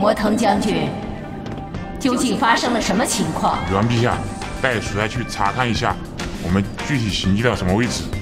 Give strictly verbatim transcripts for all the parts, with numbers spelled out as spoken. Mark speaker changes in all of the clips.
Speaker 1: 魔腾将军，究竟发生了什么情况？
Speaker 2: 女王陛下，带属下去查看一下，我们具体行迹到什么位置？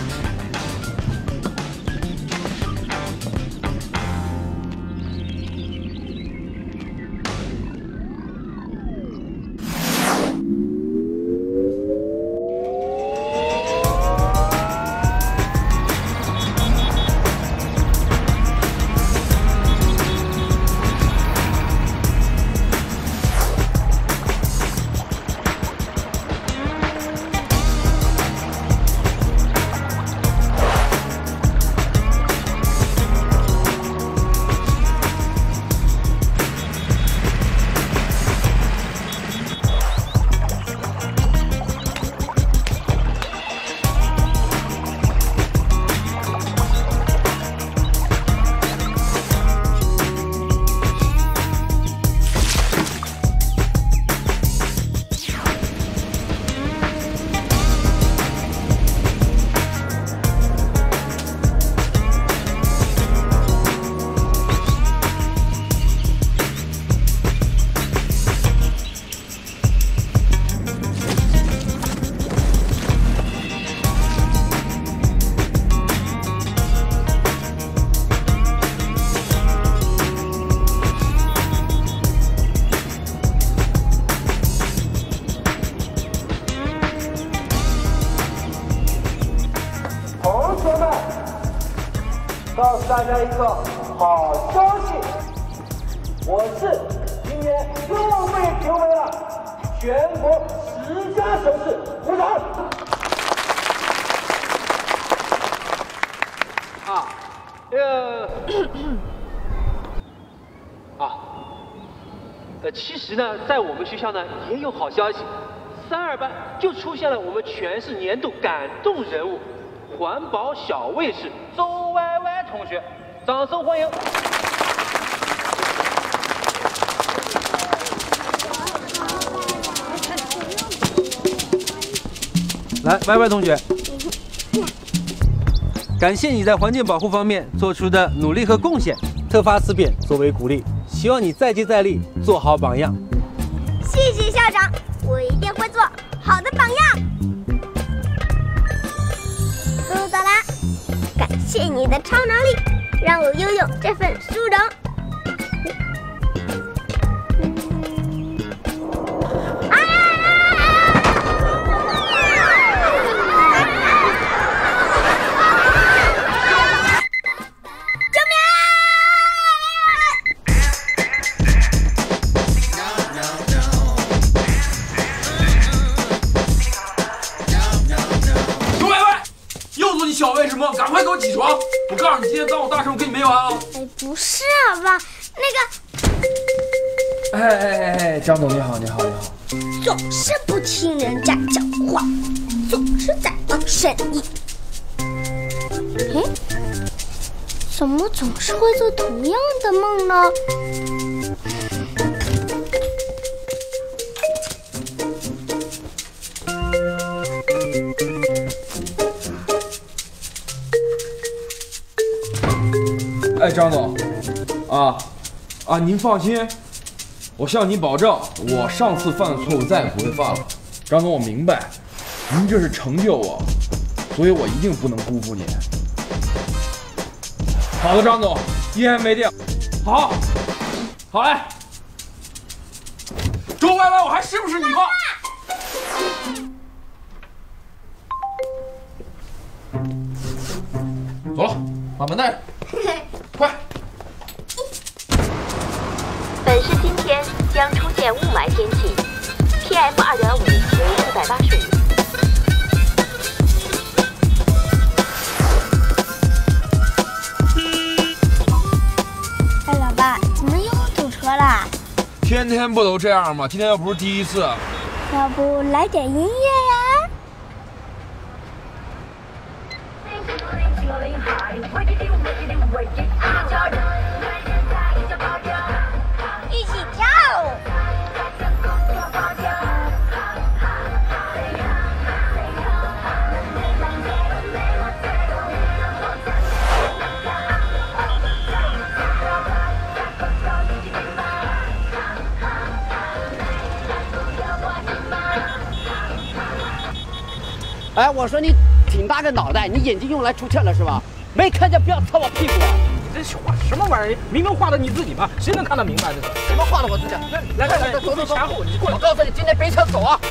Speaker 3: 告诉大家一个好消息，我是今年又被评为了全国十佳城市，鼓掌！
Speaker 4: 啊，呃，啊，呃，其实呢，在我们学校呢也有好消息，三二班就出现了我们全市年度感动人物。 环保小卫士周歪歪同学，掌声欢迎！
Speaker 5: 来，歪歪同学，感谢你在环境保护方面做出的努力和贡献，特发此匾作为鼓励，希望你再接再厉，做好榜样。
Speaker 6: 谢谢校长，我一定会做好的榜样。 嘟嘟啦，感谢你的超能力，让我拥有这份殊荣。啊！救命！
Speaker 7: 周歪歪。 又做你小卫什么？赶快给我起床！我告诉你，今天当我大圣跟你没完啊！
Speaker 6: 哎，不是啊吧？那
Speaker 7: 个……哎哎哎哎，张总你好，你好你好！
Speaker 6: 总是不听人家讲话，总是在搞生意。哎，怎么总是会做同样的梦呢？
Speaker 7: 哎，张总，啊啊，您放心，我向您保证，我上次犯的错误再也不会犯了。张总，我明白，您这是成就我，所以我一定不能辜负您。好的，张总，一言没定。好，好嘞。周歪歪，我还是不是你爸？走了，把门带上。快！
Speaker 8: 本市今天将出现雾霾天气 ，P M 二点五为一百八十五。
Speaker 6: 哎，老爸，怎么又堵车啦？
Speaker 7: 天天不都这样吗？今天又不是第一次。
Speaker 6: 要不来点音乐呀？ 一起跳！
Speaker 9: 哎，我说你挺大个脑袋，你眼睛用来出气了是吧？没看见不要擦我屁股啊！
Speaker 10: 你这画什么玩意儿？明明画的你自己嘛，谁能看得明白这是？
Speaker 9: 什么画的我自己？
Speaker 10: 来来来，走走走，前后你过来。
Speaker 9: 我告诉你，今天别想走啊！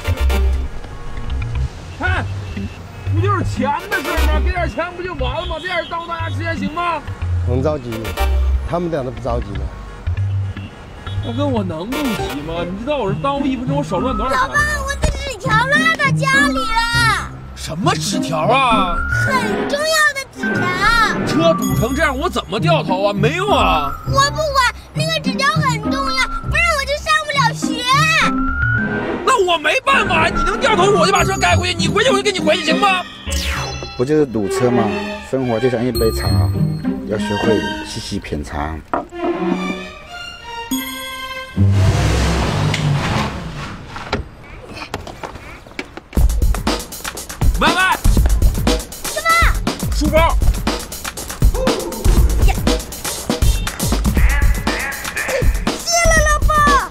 Speaker 10: 看，不就是钱的事吗？给点钱不就完了吗？这样耽误大家时间行吗？
Speaker 11: 能着急？他们俩都不着急呢。
Speaker 10: 我跟我能不急吗？你知道我是耽误一分钟，我少赚多少钱？
Speaker 6: 老爸，我的纸条落到家里了。
Speaker 10: 什么纸条啊？
Speaker 6: 很重要的纸条。
Speaker 10: 车堵成这样，我怎么掉头啊？没有啊。
Speaker 6: 我不管，那个纸条很重要，不然我就上不了学。
Speaker 10: 那我没办法，你能掉头，我就把车开回去；你回去，我就跟你回去，行吗？
Speaker 12: 不就是堵车吗？生活就像一杯茶，要学会细细品尝。
Speaker 10: 喂喂，
Speaker 6: 什么？
Speaker 10: 书包。
Speaker 6: 谢了，老爸。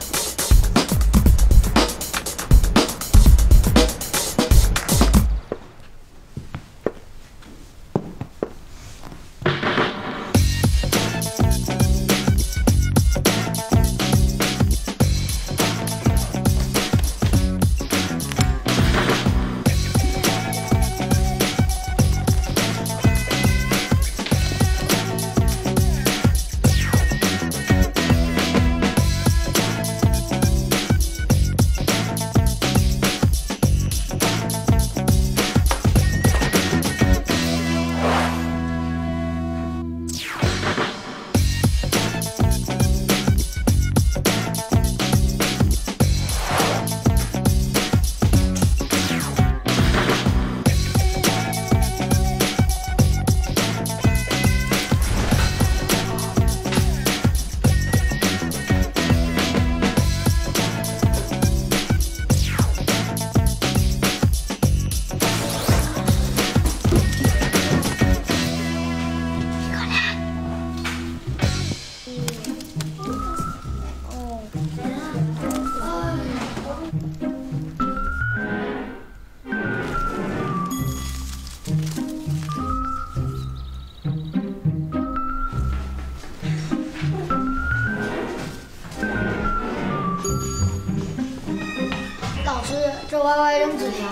Speaker 13: 这歪歪扔纸条。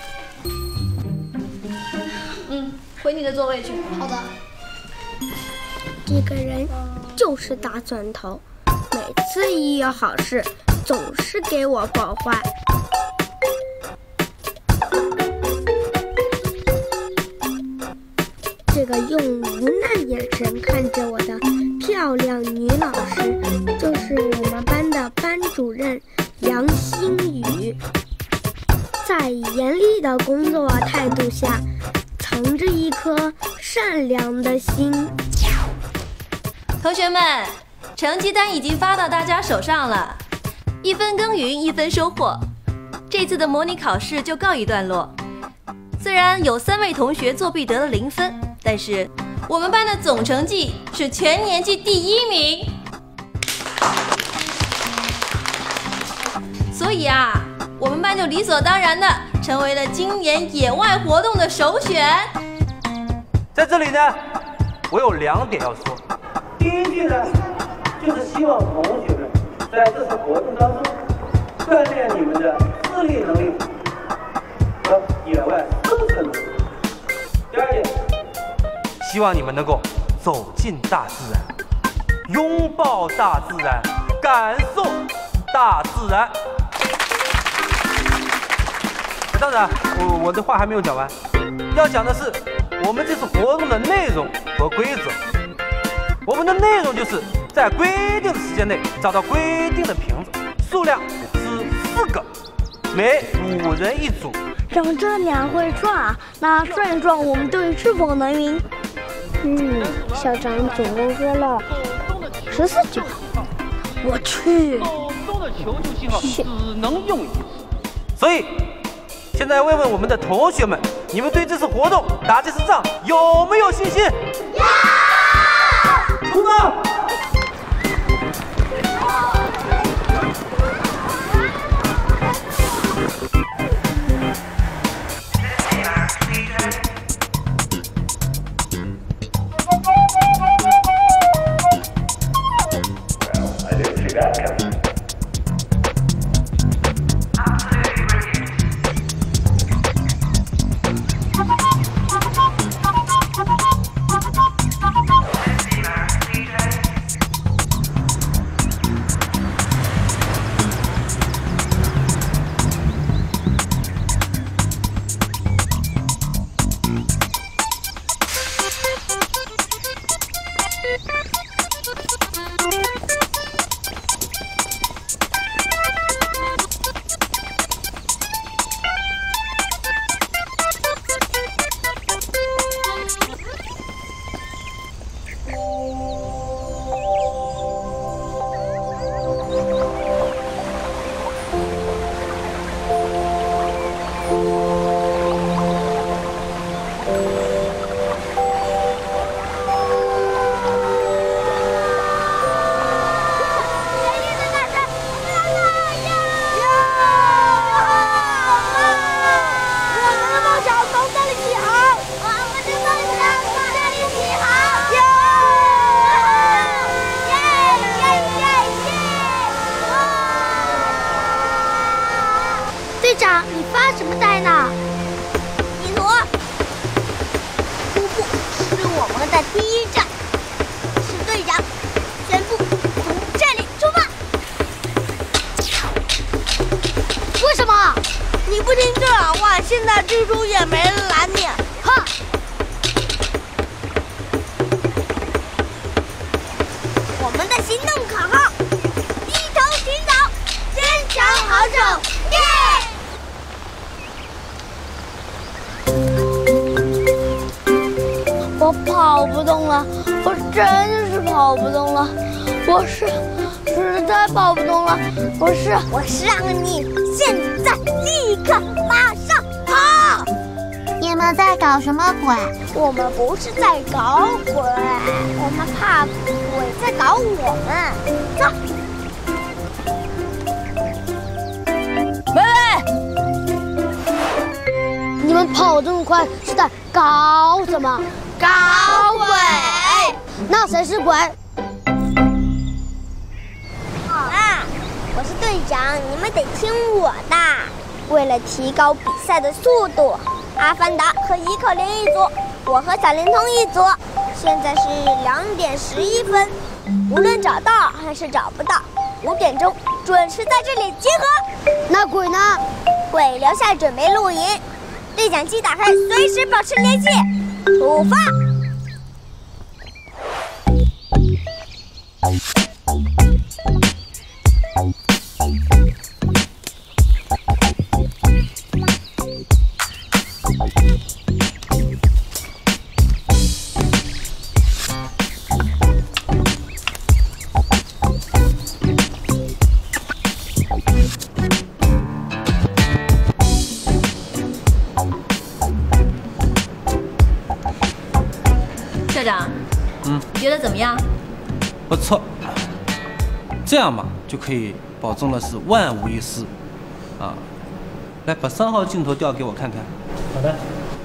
Speaker 13: 嗯，回你的座位去。好的。
Speaker 6: 这个人就是大钻头，每次一有好事，总是给我破坏。这个用无奈眼神看着我的漂亮女老师，就是我们班的班主任杨新宇。在严厉的工作态度下，藏着一颗善良的心。
Speaker 14: 同学们，成绩单已经发到大家手上了，一分耕耘一分收获。这次的模拟考试就告一段落。虽然有三位同学作弊得了零分，但是我们班的总成绩是全年级第一名。所以啊，我们班就理所当然的成为了今年野外活动的首选。
Speaker 5: 在这里呢，我有两点要说。
Speaker 3: 第一句呢，就是希望同学们在这次活动当中锻炼你们的自立能力和野外生存能力。第二点，
Speaker 5: 希望你们能够走进大自然，拥抱大自然，感受大自然。当然，我我的话还没有讲完，要讲的是我们这次活动的内容和规则。我们的内容就是在规定的时间内找到规定的瓶子，数量是四个，每五人一组。
Speaker 6: 让这两会转啊，那转一转，我们队是否能赢？嗯，校长总共说了十四句话。我去，
Speaker 4: 手中的球球信号只能用一次，
Speaker 5: 所以现在问问我们的同学们，你们对这次活动打这次仗有没有信心？
Speaker 6: 有！
Speaker 3: 出发！
Speaker 6: 我们的第一站。是队长宣布从这里出发。为什么？你不听队长话，现在蜘蛛也没人拦你。哼！我们的行动口号：低头行走，坚强好手，耶！我跑不动了，我真的是跑不动了，我是实在跑不动了，我是我是让你现在立刻马上跑！
Speaker 15: 你们在搞什么鬼？
Speaker 6: 我们不是在搞鬼，我们怕鬼在搞我们。走。喂喂！你们跑这么快是在搞什么？搞鬼！那谁是鬼？好啦，我是队长，你们得听我的。为了提高比赛的速度，阿凡达和伊可林一组，我和小灵通一组。现在是两点十一分，无论找到还是找不到，五点钟准时在这里集合。那鬼呢？鬼留下准备露营，对讲机打开，随时保持联系。出发！
Speaker 14: 校长，
Speaker 5: 嗯，
Speaker 14: 你觉得怎么样？
Speaker 5: 不错，这样嘛就可以保证了是万无一失，啊，来把三号镜头调给我看看。好的。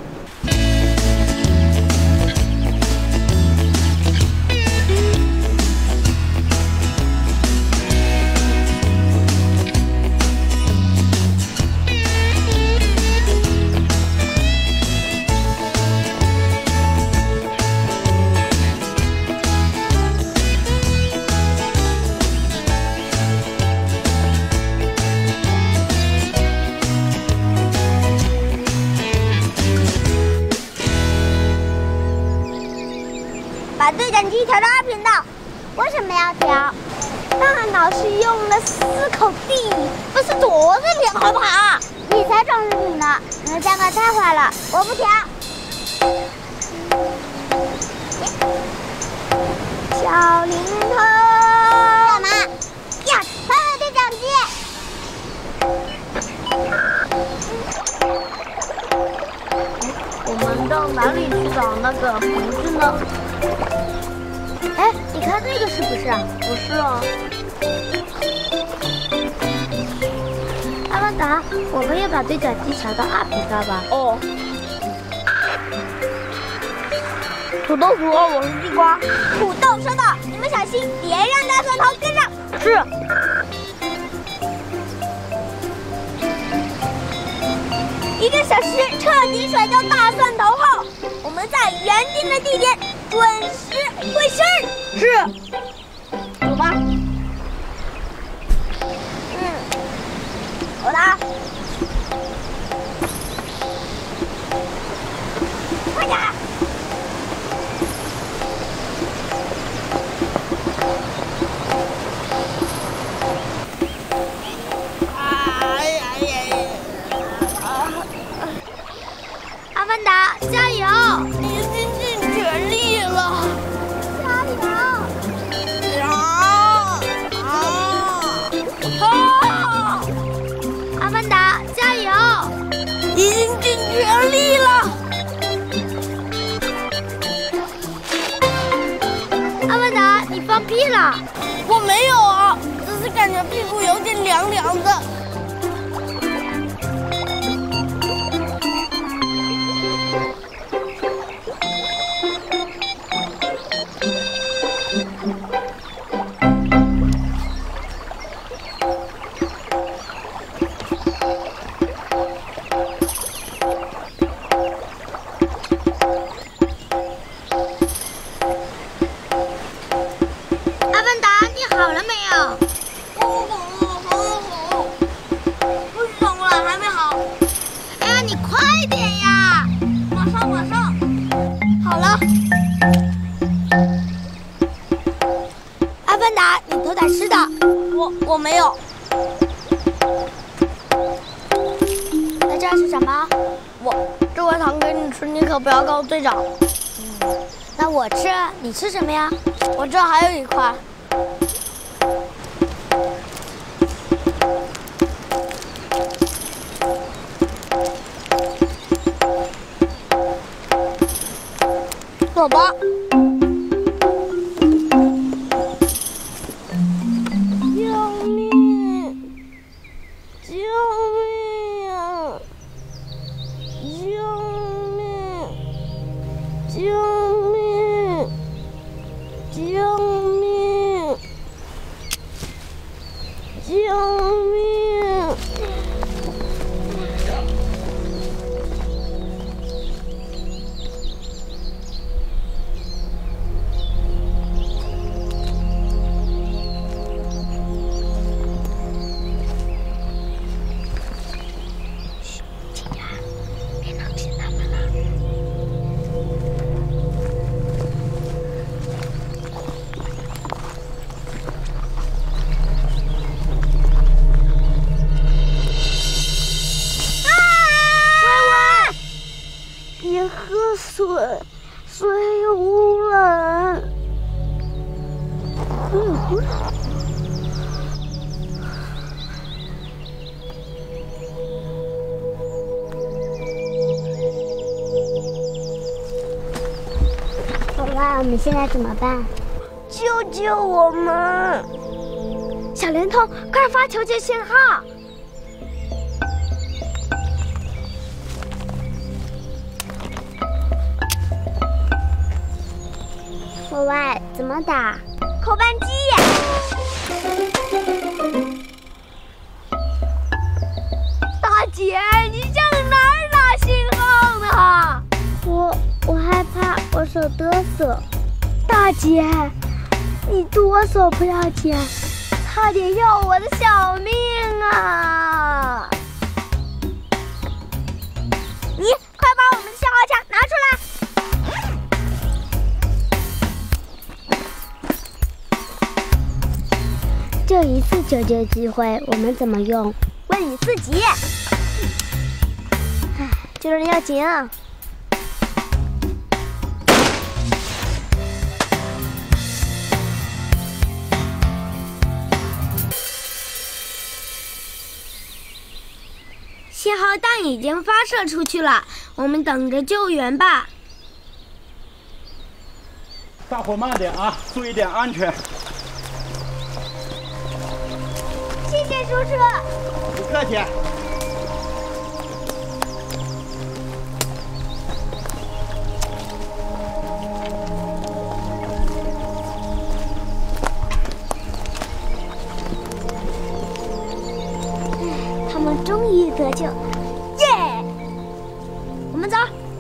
Speaker 6: 把对讲机调到二频道。为什么要调？大脑是用了思考地，不是躲着脸，好不好？你才装饰品呢！你们三个太坏了，我不调。小灵通，干嘛？呀，翻了对讲机。我们到哪里去找那个瓶子呢？哎，你看这个是不是啊？不是啊。阿凡达，我们也把对讲机调到二频道吧。哦。土豆鼠，我是地瓜。土豆收到，你们小心，别让大蒜头跟上。是。一个小时彻底甩掉大蒜头后，我们在原定的地点准时会师。是。走吧。嗯。好的。快点。阿凡达，加油！你拼尽全力了，加油！啊啊啊！阿凡达，加油！已经尽全力了。阿凡达，你放屁了？我没有啊，只是感觉屁股有点凉凉的。 阿凡达，你头打湿的。我我没有。那这是什么？我这块糖给你吃，你可不要告诉队长。嗯，那我吃，你吃什么呀？我这还有一块。走吧。救命！救命！救命！救命！救命！救命！别喝水，水有污染。水有污染。
Speaker 15: 宝宝，我们现在怎么办？
Speaker 6: 救救我们！小灵通，快发求救信号！
Speaker 15: 喂喂，怎么打？
Speaker 6: 扣扳机。大姐，你向哪儿打信号呢？
Speaker 15: 我我害怕，我手哆嗦。
Speaker 6: 大姐，你哆嗦不要紧，差点要我的小命啊！你快把我们的信号枪拿出来！
Speaker 15: 就一次救救机会，我们怎么用？
Speaker 6: 问你自己。唉，救人要紧啊！信号弹已经发射出去了，我们等着救援吧。
Speaker 16: 大伙慢点啊，注意点安全。
Speaker 6: 谢谢叔叔。
Speaker 16: 不客气。
Speaker 6: 他们终于得救，耶！我们走。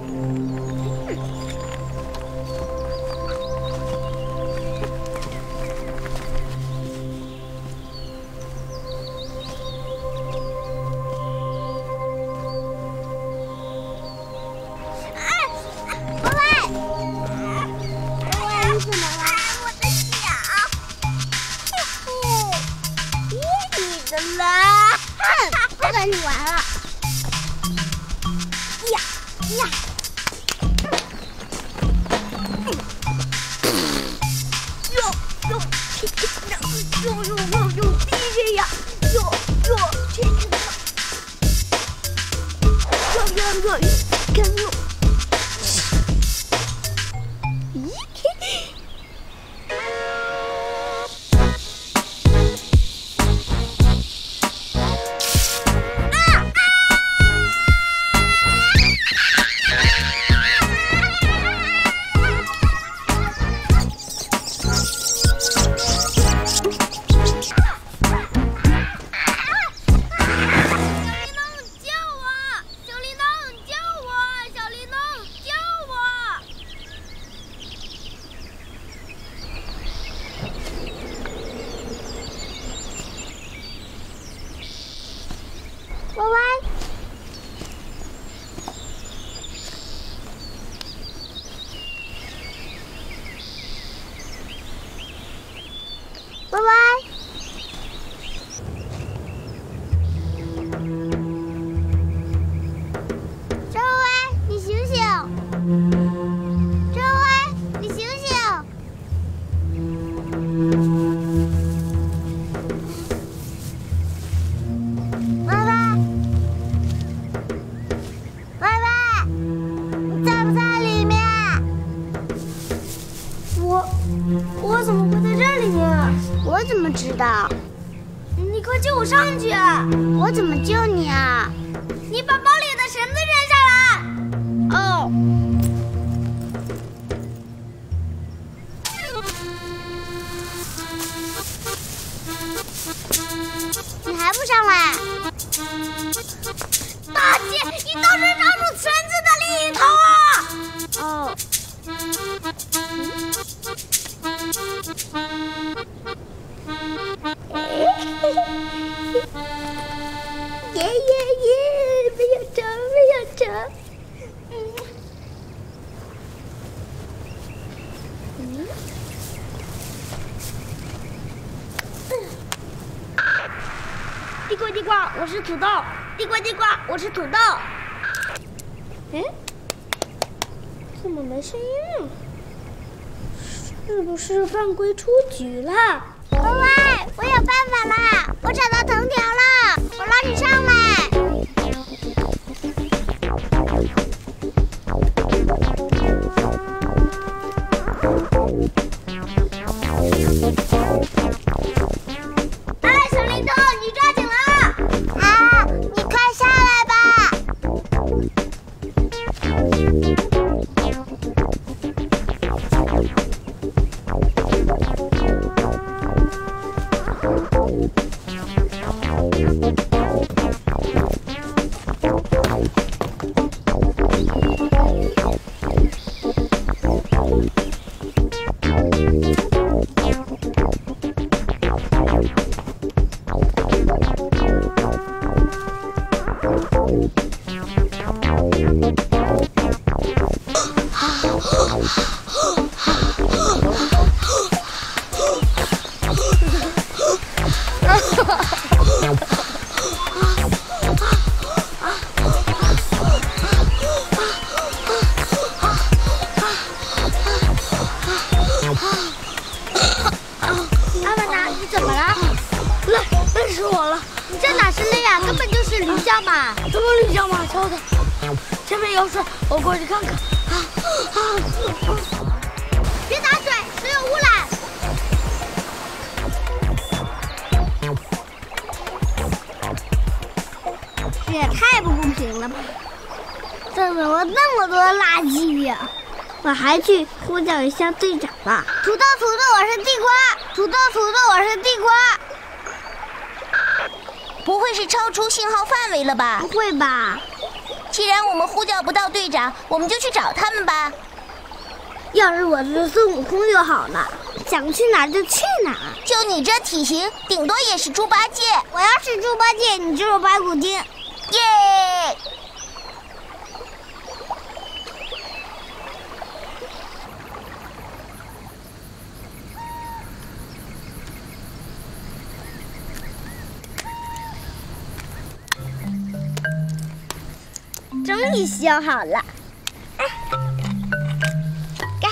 Speaker 6: 你完了！呀呀！哟哟，哟哟哟哟，地这呀！哟哟，天天的，哟哟哟，跟路。咦嘿！啊！ 么知道？
Speaker 13: 你快救我上去！
Speaker 6: 我怎么救你啊？
Speaker 13: 你把包里的绳子扔下来！
Speaker 6: 哦。你还不上来？
Speaker 13: 大姐，你倒是抓住绳子的另一头啊！
Speaker 6: 哦。耶耶耶！没有着，没有着。嗯。嗯。
Speaker 13: 地瓜地瓜，我是土豆。地瓜地瓜，我是土豆。
Speaker 6: 嗯？怎么没声音了？是不是犯规出局了？喂喂，我有办法啦！我找到藤条了，我拉你上来。
Speaker 13: 哎，小林头，你抓紧了！
Speaker 6: 啊，你快下来吧。
Speaker 13: 阿凡达，你怎么了？累，累死我了！你这哪是累啊，根本就是驴叫马！什么驴叫马？瞧的，前面有水，我过去看看。啊啊！别打水，水有污染。
Speaker 6: 这也太不公平了吧！这怎么那么多垃圾呀？我还去呼叫一下队长吧。
Speaker 13: 土豆，土豆，我是地瓜。土豆，土豆，我是地瓜。
Speaker 6: 不会是超出信号范围了吧？不会吧？既然我们呼叫不到队长，我们就去找他们吧。要是我是孙悟空就好了，想去哪儿就去哪儿。就你这体型，顶多也是猪八戒。我要是猪八戒，你就是白骨精。耶！终于修好了。该。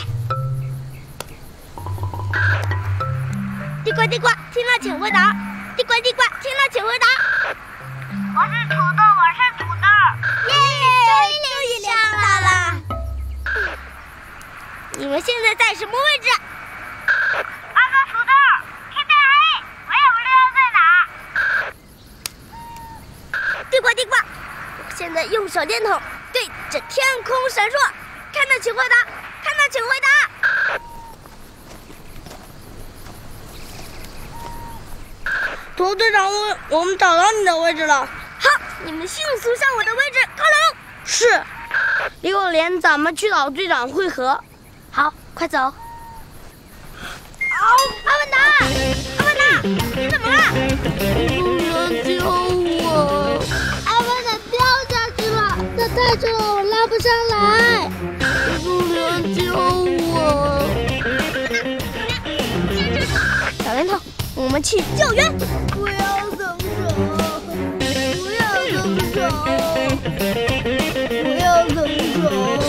Speaker 6: 地瓜地瓜，听了请回答。地瓜地瓜，听了请回答。我是土豆，我是土豆。耶！终于连上了。你们现在在什么位置？二哥土豆，听到哎，我也不知道在哪。地瓜地瓜。现在用手电筒对着天空闪烁，看到请回答，看到请回答。
Speaker 13: 涂队长，我我们找到你的位置了。
Speaker 6: 好，你们迅速向我的位置靠拢。
Speaker 13: 是。李狗莲，咱们去找队长会合。
Speaker 6: 好，快走。
Speaker 13: 哦，阿凡达，阿凡达，你怎么了？
Speaker 6: 不能救我！
Speaker 13: 阿凡达掉下去了，它太重了，我拉不上来。
Speaker 6: 不能救我！小莲头，我们去救援。
Speaker 13: 不要松手，不要松手，不要松手。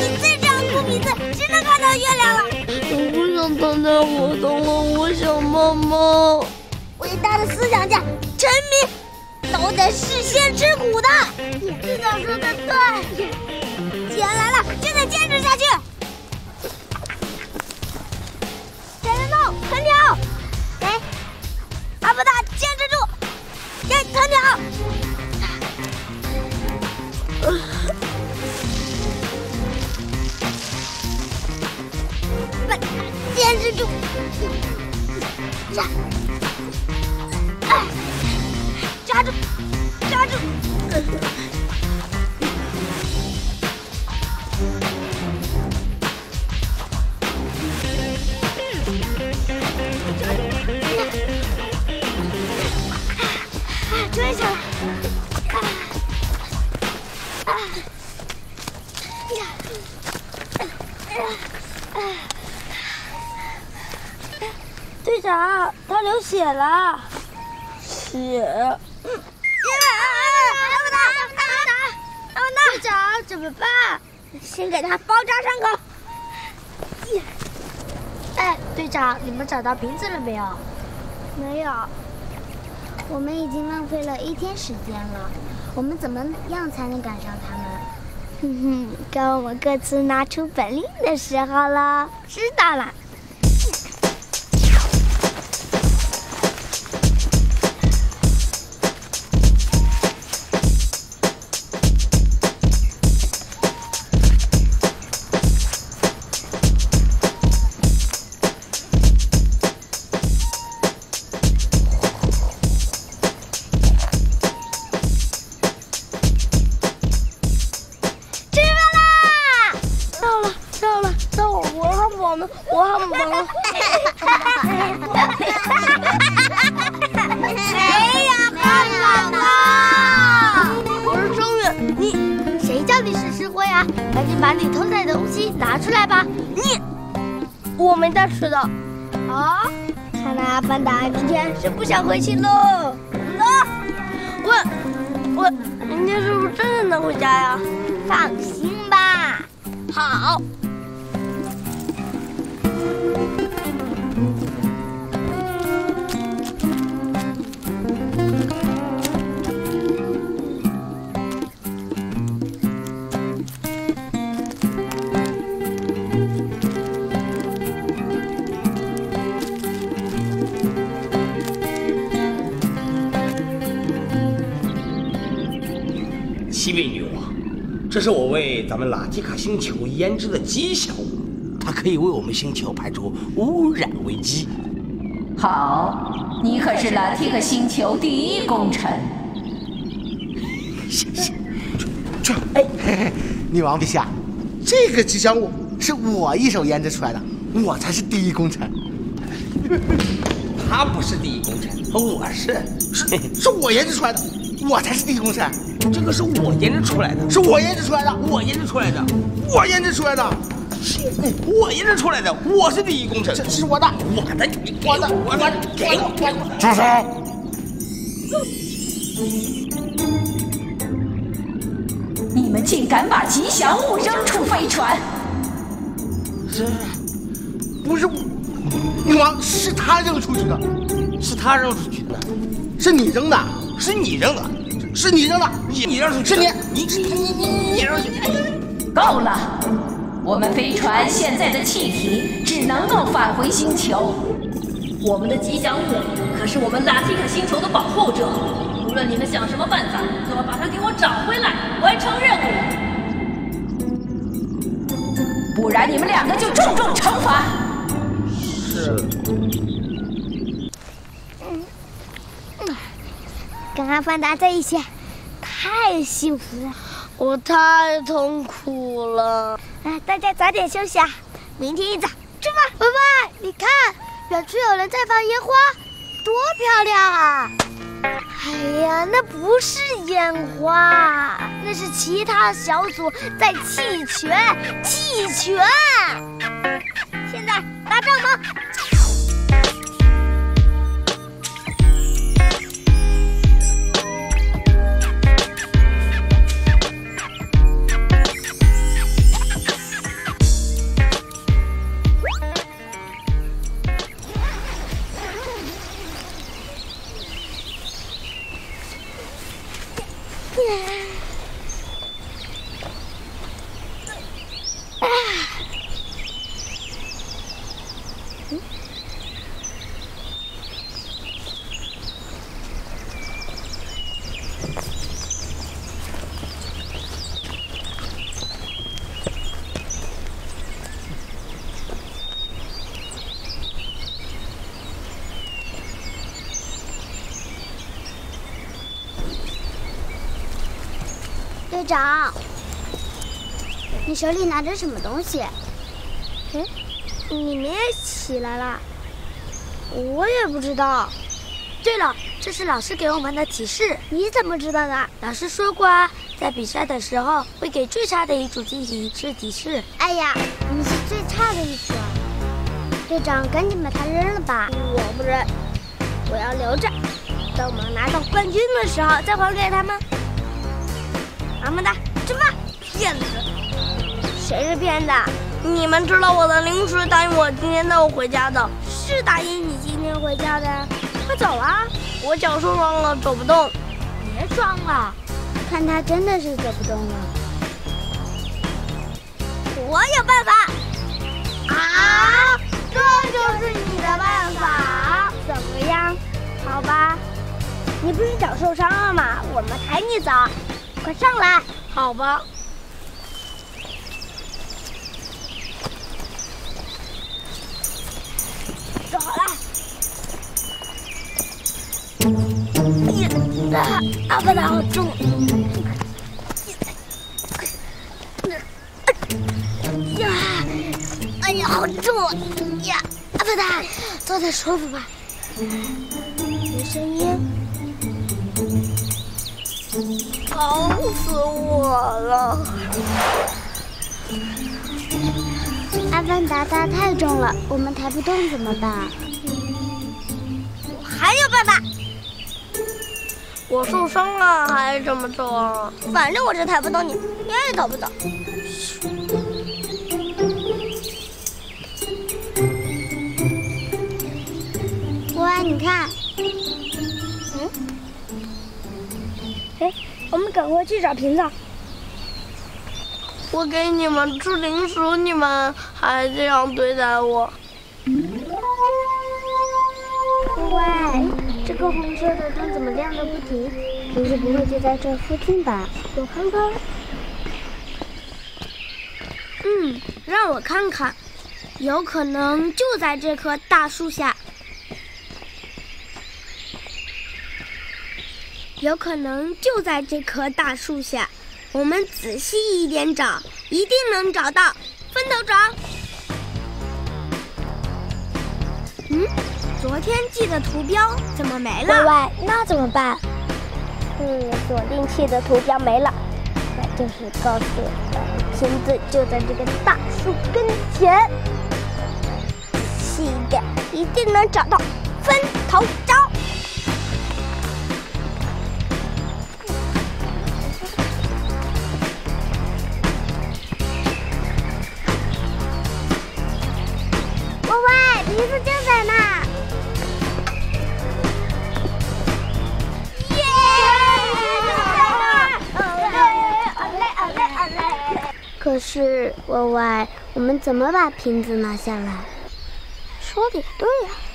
Speaker 13: 你再这样哭鼻子，只能看到月亮了。
Speaker 6: 我不想参加活动了，我想妈妈。
Speaker 13: 伟大的思想家陈明都得事先吃苦的。队长说的对，既然来了，就得坚持下去。谁能弄？藤条，哎，阿布达，坚持住！给藤条。来，坚持住！抓，哎，抓住，抓住！追上来！啊！呀！队长，他流血了。血？阿文达，阿文达，阿文达！队长，怎么办？先给他包扎伤口。哎，队长，你们找到瓶子了没有？
Speaker 15: 没有。我们已经浪费了一天时间了，我们怎么样才能赶上他们？哼哼，该我们各自拿出本领的时候了。
Speaker 13: 知道了。谁呀，汉堡包？我是周远，你谁叫你是石灰啊？赶紧把你偷带的东西拿出来吧！你，我没带吃的。啊，看来阿凡达明天是不想回去喽。啊，我我明天是不是真的能回家呀？放心吧。好。
Speaker 17: 七位女王，这是我为咱们拉提卡星球研制的吉祥物，它可以为我们星球排除污染危机。
Speaker 1: 好，你可是拉提克星球第一功臣。
Speaker 18: 谢谢。这哎，嘿嘿，女王陛下，这个吉祥物是我一手研制出来的，我才是第一功臣。
Speaker 17: 他不是第一功臣，我是，
Speaker 18: 是是我研制出来的，我才是第一功臣。
Speaker 17: 这个是我研制出来的，
Speaker 18: 是我研制出来的，
Speaker 17: 我研制出来的，
Speaker 18: 我研制出来的，
Speaker 17: 我研制出来的，我是第一功臣。
Speaker 18: 这是我的，
Speaker 17: 我的，
Speaker 18: 我的，我的，
Speaker 17: 给我，给我，
Speaker 2: 住
Speaker 1: 手！你们竟敢把吉祥物扔出飞船！
Speaker 18: 这不是女王，是他扔出去的，
Speaker 17: 是他扔出去的，
Speaker 18: 是你扔的，
Speaker 17: 是你扔的。
Speaker 18: 是你扔的，
Speaker 17: 你你扔出去，
Speaker 18: 是你，
Speaker 17: 你你你你你扔出去。
Speaker 1: 够了！我们飞船现在的气体只能够返回星球。
Speaker 14: 我们的吉祥物可是我们拉提克星球的保护者，无论你们想什么办法，都要把它给我找回来，完成任
Speaker 1: 务。不然你们两个就重重惩罚。
Speaker 18: 是。
Speaker 13: 跟阿凡达在一起太幸福了，
Speaker 6: 我太痛苦了。
Speaker 13: 哎，大家早点休息啊，明天一早出发。爸爸，你看，远处有人在放烟花，多漂亮啊！哎呀，那不是烟花，那是其他小组在弃权，弃权。现在搭帐篷。
Speaker 15: 队长，你手里拿着什么东西？
Speaker 13: 哎，你们也起来了？我也不知道。对了，这是老师给我们的提示。你怎么知道的？老师说过啊，在比赛的时候会给最差的一组进行一次提示。
Speaker 15: 哎呀，你是最差的一组。队长，赶紧把它扔了吧。
Speaker 13: 我不扔，我要留着，等我们拿到冠军的时候再还给他们。阿曼达，出发！骗子！谁是骗子？你们知道我的零食答应我今天带我回家的，是答应你今天回家的。快走啊！我脚受伤了，走不动。别装了，
Speaker 15: 看他真的是走不动了。
Speaker 13: 我有办法。啊！这就是你的办法？怎么样？好吧，你不是脚受伤了吗？我们抬你走，快上来。好吧。走好了。呀，阿凡达好重。呀，哎呀，好重呀！阿凡达，坐得舒服吧？没声音，疼死我了！
Speaker 15: 阿凡达它太重了，我们抬不动怎么办？
Speaker 13: 我还有办法。我受伤了还这么重，反正我是抬不动你，你也走不走。
Speaker 15: 喂，你看，
Speaker 13: 嗯，哎，我们赶快去找瓶子。我给你们吃零食，你们还这样对待我。
Speaker 15: 喂，这个红色的灯怎么亮个不停？瓶子不会就在这附近吧？
Speaker 13: 我看看。嗯，让我看看，有可能就在这棵大树下。有可能就在这棵大树下，我们仔细一点找，一定能找到。分头找。嗯，昨天记的图标怎么没了？
Speaker 15: 喂喂，那怎么办？
Speaker 13: 嗯，锁定器的图标没了，那就是告诉我，瓶子就在这个大树跟前。仔细一点，一定能找到。分头找。
Speaker 15: 瓶子就在那。
Speaker 13: 耶！
Speaker 15: 可是，喂喂，我们怎么把瓶子拿下来？
Speaker 13: 说的也对呀、啊。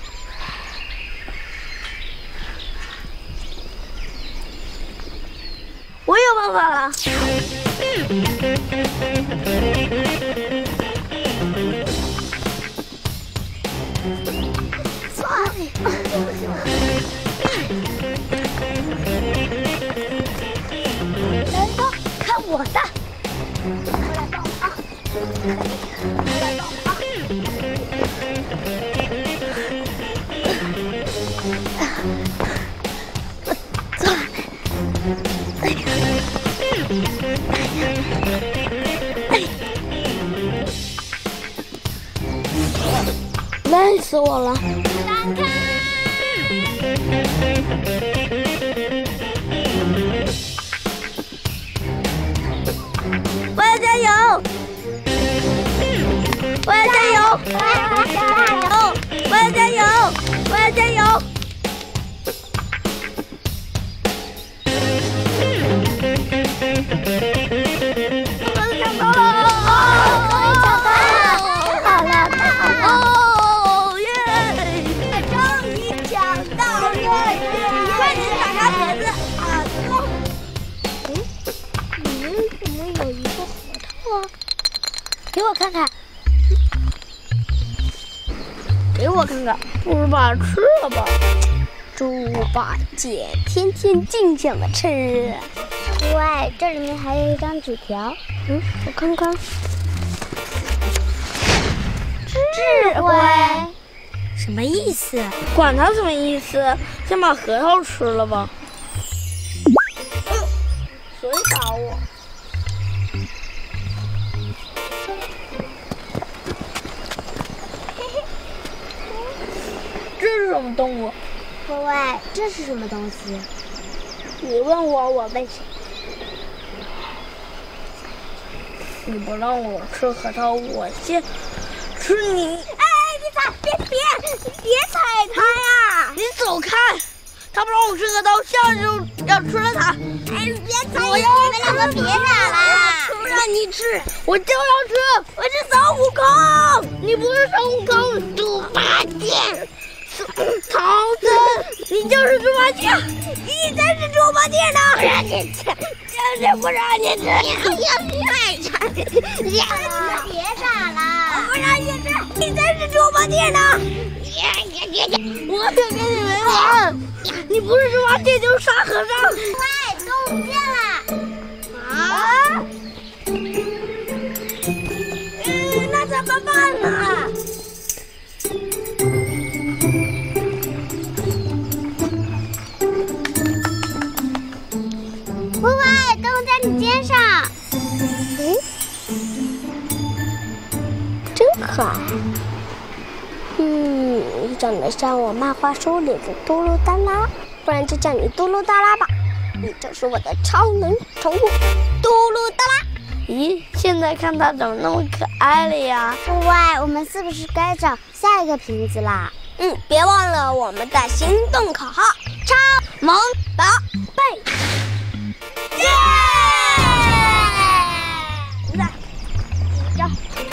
Speaker 13: 我有办法了。来吧，看我的！来吧啊！来吧啊！我坐。哎呀！累死我了！闪开！我要加油！我要加油！我要加油！我要加油！我要加油！我抢到了！终于抢到了！好了，太好了！哦耶！终于抢到了！快点打开瓶子！啊，走！嗯，里面怎么有一个核桃啊？给我看看。给我看看，不如把它吃了吧。猪八戒天天净想着吃，
Speaker 15: 喂，这里面还有一张纸条。嗯，我看看。智慧，
Speaker 13: 什么意思？管它什么意思，先把核桃吃了吧。嗯，谁打我？这是什么动物？
Speaker 15: 喂喂，这是什么东西？
Speaker 13: 你问我，我问谁？你不让我吃核桃，我先吃你！
Speaker 15: 哎，你咋别别别踩它呀！
Speaker 13: 你走开！他不让我吃核桃，下次就要吃了它。
Speaker 15: 哎，别踩！
Speaker 13: 我要
Speaker 15: 你们两个别打了！
Speaker 13: 不让你吃，我就要吃！我是孙悟空，你不是孙悟空，猪八戒。唐僧，你就是猪八戒，你才是猪八戒呢！不让你吃，就是不让你吃！你太馋，
Speaker 15: 别打了！
Speaker 13: 不让你吃，你才是猪八戒呢！我可跟你没完！你不是猪八戒就是沙和尚！
Speaker 15: 喂，动不见了！
Speaker 13: 啊？嗯，那怎么办呢？
Speaker 15: 喂喂，灯在你肩上。嗯，真可爱。嗯，你长得像我漫画书里的嘟噜达拉，不然就叫你嘟噜达拉吧。你就是我的超能宠物，嘟噜达拉。
Speaker 13: 咦，现在看它怎么那么可爱了呀？
Speaker 15: 喂，我们是不是该找下一个瓶子啦？
Speaker 13: 嗯，别忘了我们的行动口号：超萌宝贝。耶！来，走。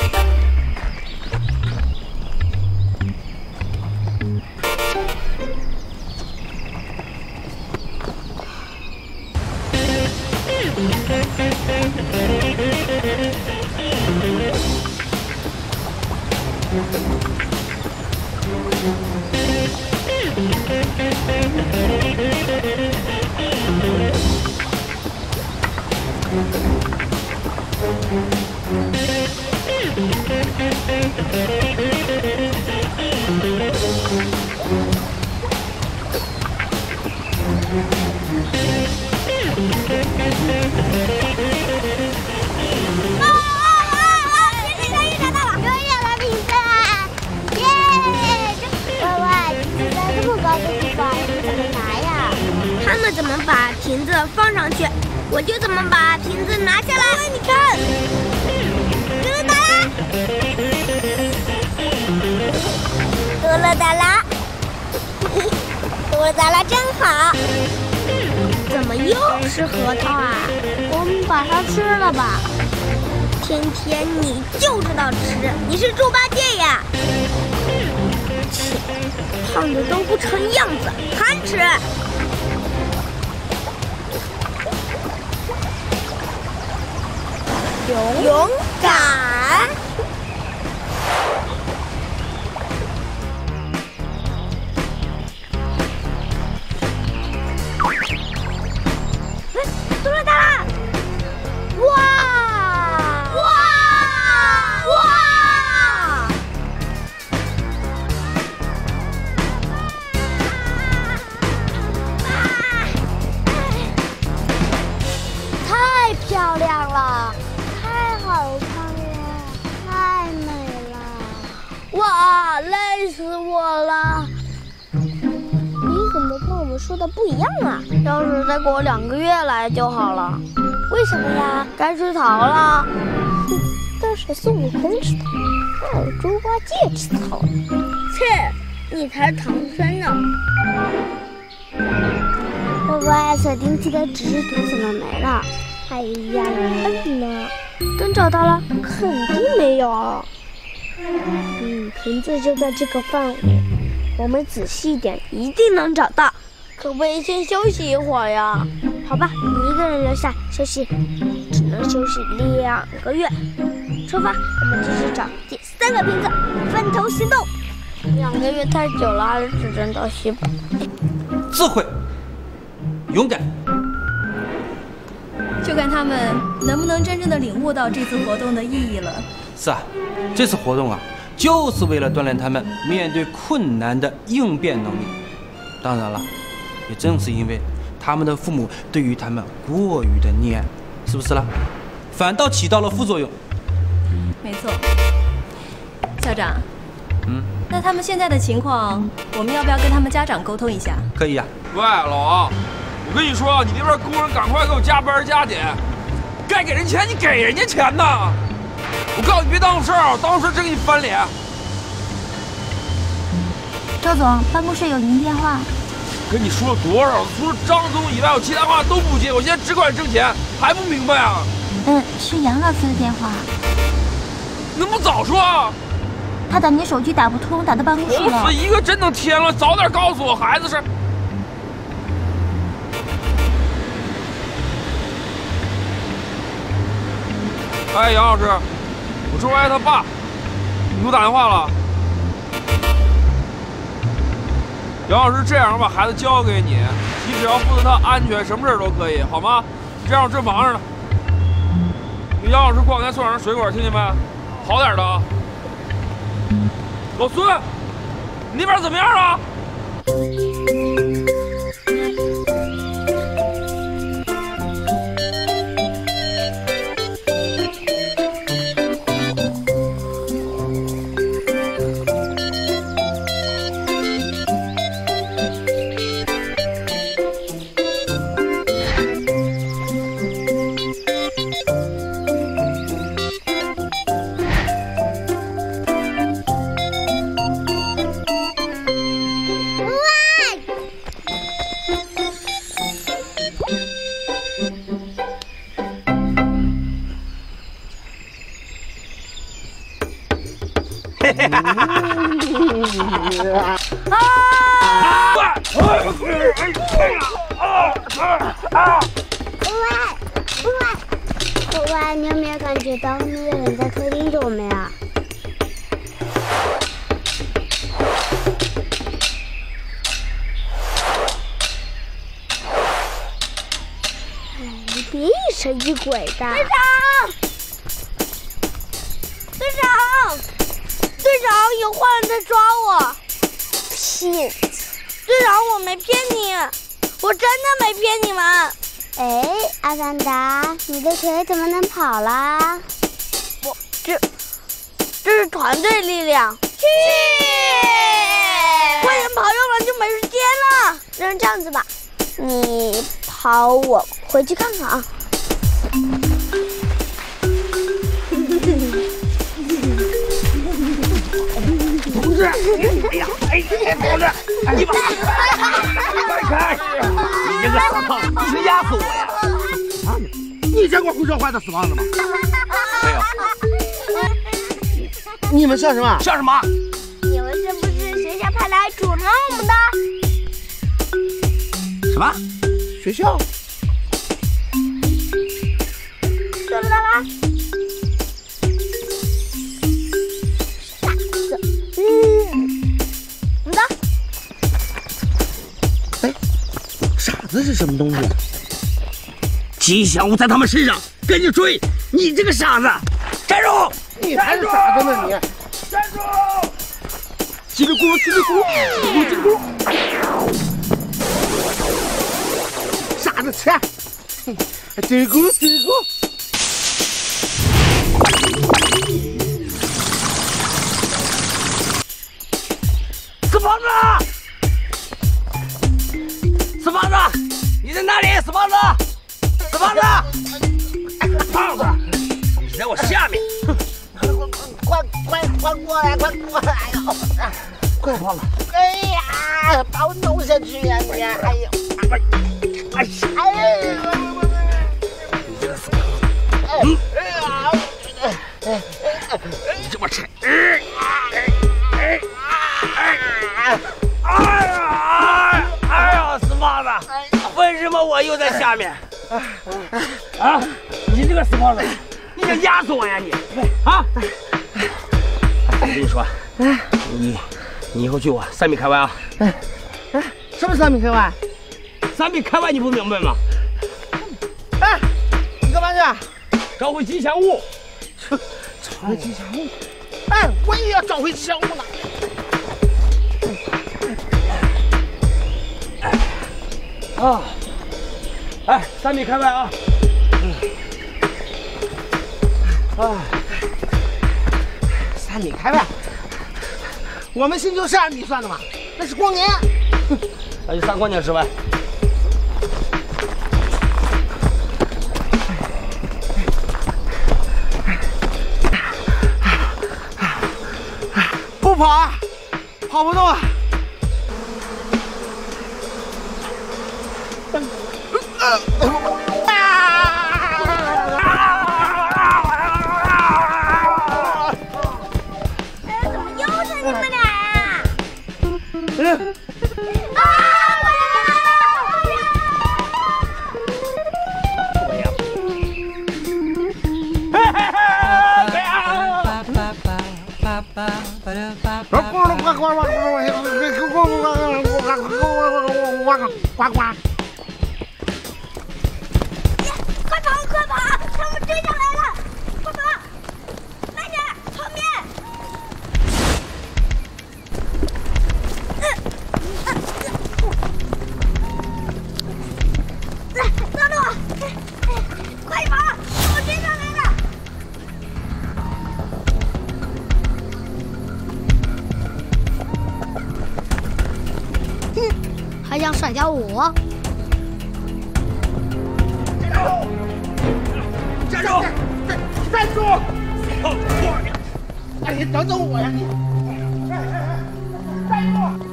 Speaker 15: 怎么把瓶子放上去，我就怎么把瓶子拿下来。你看，嘟噜达拉，嘟噜达拉，嘟噜达拉真好。怎么又是核桃啊？我们把它吃了吧。天天你就知道吃，你是猪八戒呀！切，胖的都不成样子，还吃。勇勇敢！哎，嘟噜达拉！哇哇哇！太漂亮了！好看了，太美了！哇，累死我了！你怎么跟我们说的不一样啊？要是再过两个月来就好了。为什么呀？该吃桃了。哼，但是孙悟空吃桃，还有猪八戒吃桃。切，你才是唐僧呢！乖乖，锁定器的指示图怎么没了？哎呀，摁呢？灯找到了？肯定没有。嗯，瓶子就在这个范围，我们仔细一点，一定能找到。可不可以先休息一会儿呀？好吧，你一个人留下休息，只能休息两个月。出发，我们继续找第三个瓶子，分头行动。两个月太久了，还是只能到西北。
Speaker 5: 智慧，勇敢。
Speaker 14: 就看他们能不能真正的领悟到这次活动的意义了。
Speaker 5: 是啊，这次活动啊，就是为了锻炼他们面对困难的应变能力。当然了，也正是因为他们的父母对于他们过于的溺爱，是不是啦？反倒起到了副作用。
Speaker 14: 没错，校长。
Speaker 5: 嗯。
Speaker 14: 那他们现在的情况，我们要不要跟他们家长沟通一下？
Speaker 5: 可以呀、
Speaker 10: 啊。喂，老王，我跟你说，你那边工人赶快给我加班加点，该给人钱你给人家钱呐！我告诉你别当事儿，当事儿真给你翻脸。
Speaker 15: 周总，办公室有您电话。
Speaker 10: 跟你说了多少次，除了张总以外，我其他话都不接。我现在只管挣钱，还不明白啊？
Speaker 15: 嗯，是杨老师的电话。
Speaker 10: 能不早说啊？
Speaker 15: 他打你手机打不通，打到办公室了。
Speaker 10: 我死一个真能天了，早点告诉我孩子是。哎，杨老师，我周爱他爸，你给我打电话了。杨老师，这样我把孩子交给你，你只要负责他安全，什么事都可以，好吗？这样我正忙着呢。你杨老师过两天送点水果，听见没？好点的啊。老孙，你那边怎么样了？
Speaker 15: 你有没有感觉到后面的人在偷盯着我们呀？哎，你别疑神疑鬼的。队长，队长，队长，有坏人在抓我！骗子！队长，我没骗你，我真的没骗你们。哎，阿凡达，你的腿怎么能跑啦？我这这是团队力量。去！快点跑，要不然就没时间了。那这样子吧，你跑，我回去看看啊。
Speaker 17: 同志，哎呀，哎，同志，你把快开！你这个死胖子，你是压死我呀！啊，你见过会说话的死胖子吗？没有。
Speaker 18: 你们笑什么？
Speaker 17: 笑什么？
Speaker 15: 你们是不是学校派来阻挠我们的？
Speaker 17: 什么？
Speaker 18: 学校？
Speaker 15: 对不对啦？
Speaker 18: 傻子是什么东西？
Speaker 17: 吉祥物在他们身上，跟着追！你这个傻子，站住！
Speaker 18: 你才是傻子呢！你
Speaker 17: 站住！
Speaker 18: 叽里咕噜，叽里咕噜，叽里咕噜，傻子切！叽里咕噜，叽里咕噜。
Speaker 17: 死胖子！死胖子，你在哪里？死胖子，死胖子，胖子，你在我下面！
Speaker 18: 快快快过来，快过来！哎呦，快胖子！哎呀，把我弄下去呀你！哎呦，哎哎哎！
Speaker 17: 你这个死胖子！嗯，哎呀，你这么沉！哎哎哎哎！哎呀！哎呀，死胖子！为什么我又在下面？啊！你这个死胖子，你想压死我呀你！啊！我跟你说，你你以后去我三米开外啊！
Speaker 18: 什么三米开外？
Speaker 17: 三米开外你不明白吗？
Speaker 18: 哎，
Speaker 16: 呀？
Speaker 17: 找回吉祥物。
Speaker 16: 找回吉祥物。哎，我也要找回吉祥物了。
Speaker 17: 啊！哎，三米开外啊！
Speaker 16: 啊，三米开外。我们星球是按米算的嘛？那是光年。
Speaker 17: 那就三光年之外。
Speaker 16: 不跑啊，跑不动啊！
Speaker 13: 哎，怎么又是你们俩呀？
Speaker 16: 嗯。
Speaker 13: 啊！
Speaker 16: 呱呱！
Speaker 13: 快跑快跑！他们追上来了！快跑！慢点，后面！来，等等我！快跑！他们追上来了！哼，还想甩掉我？
Speaker 16: 站住！站站住！哎，你等等我呀你！哎哎哎，站住！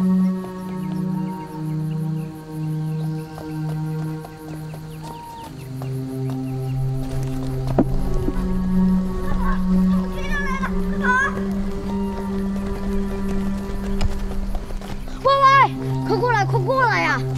Speaker 13: 喂喂，快过来，快过来呀！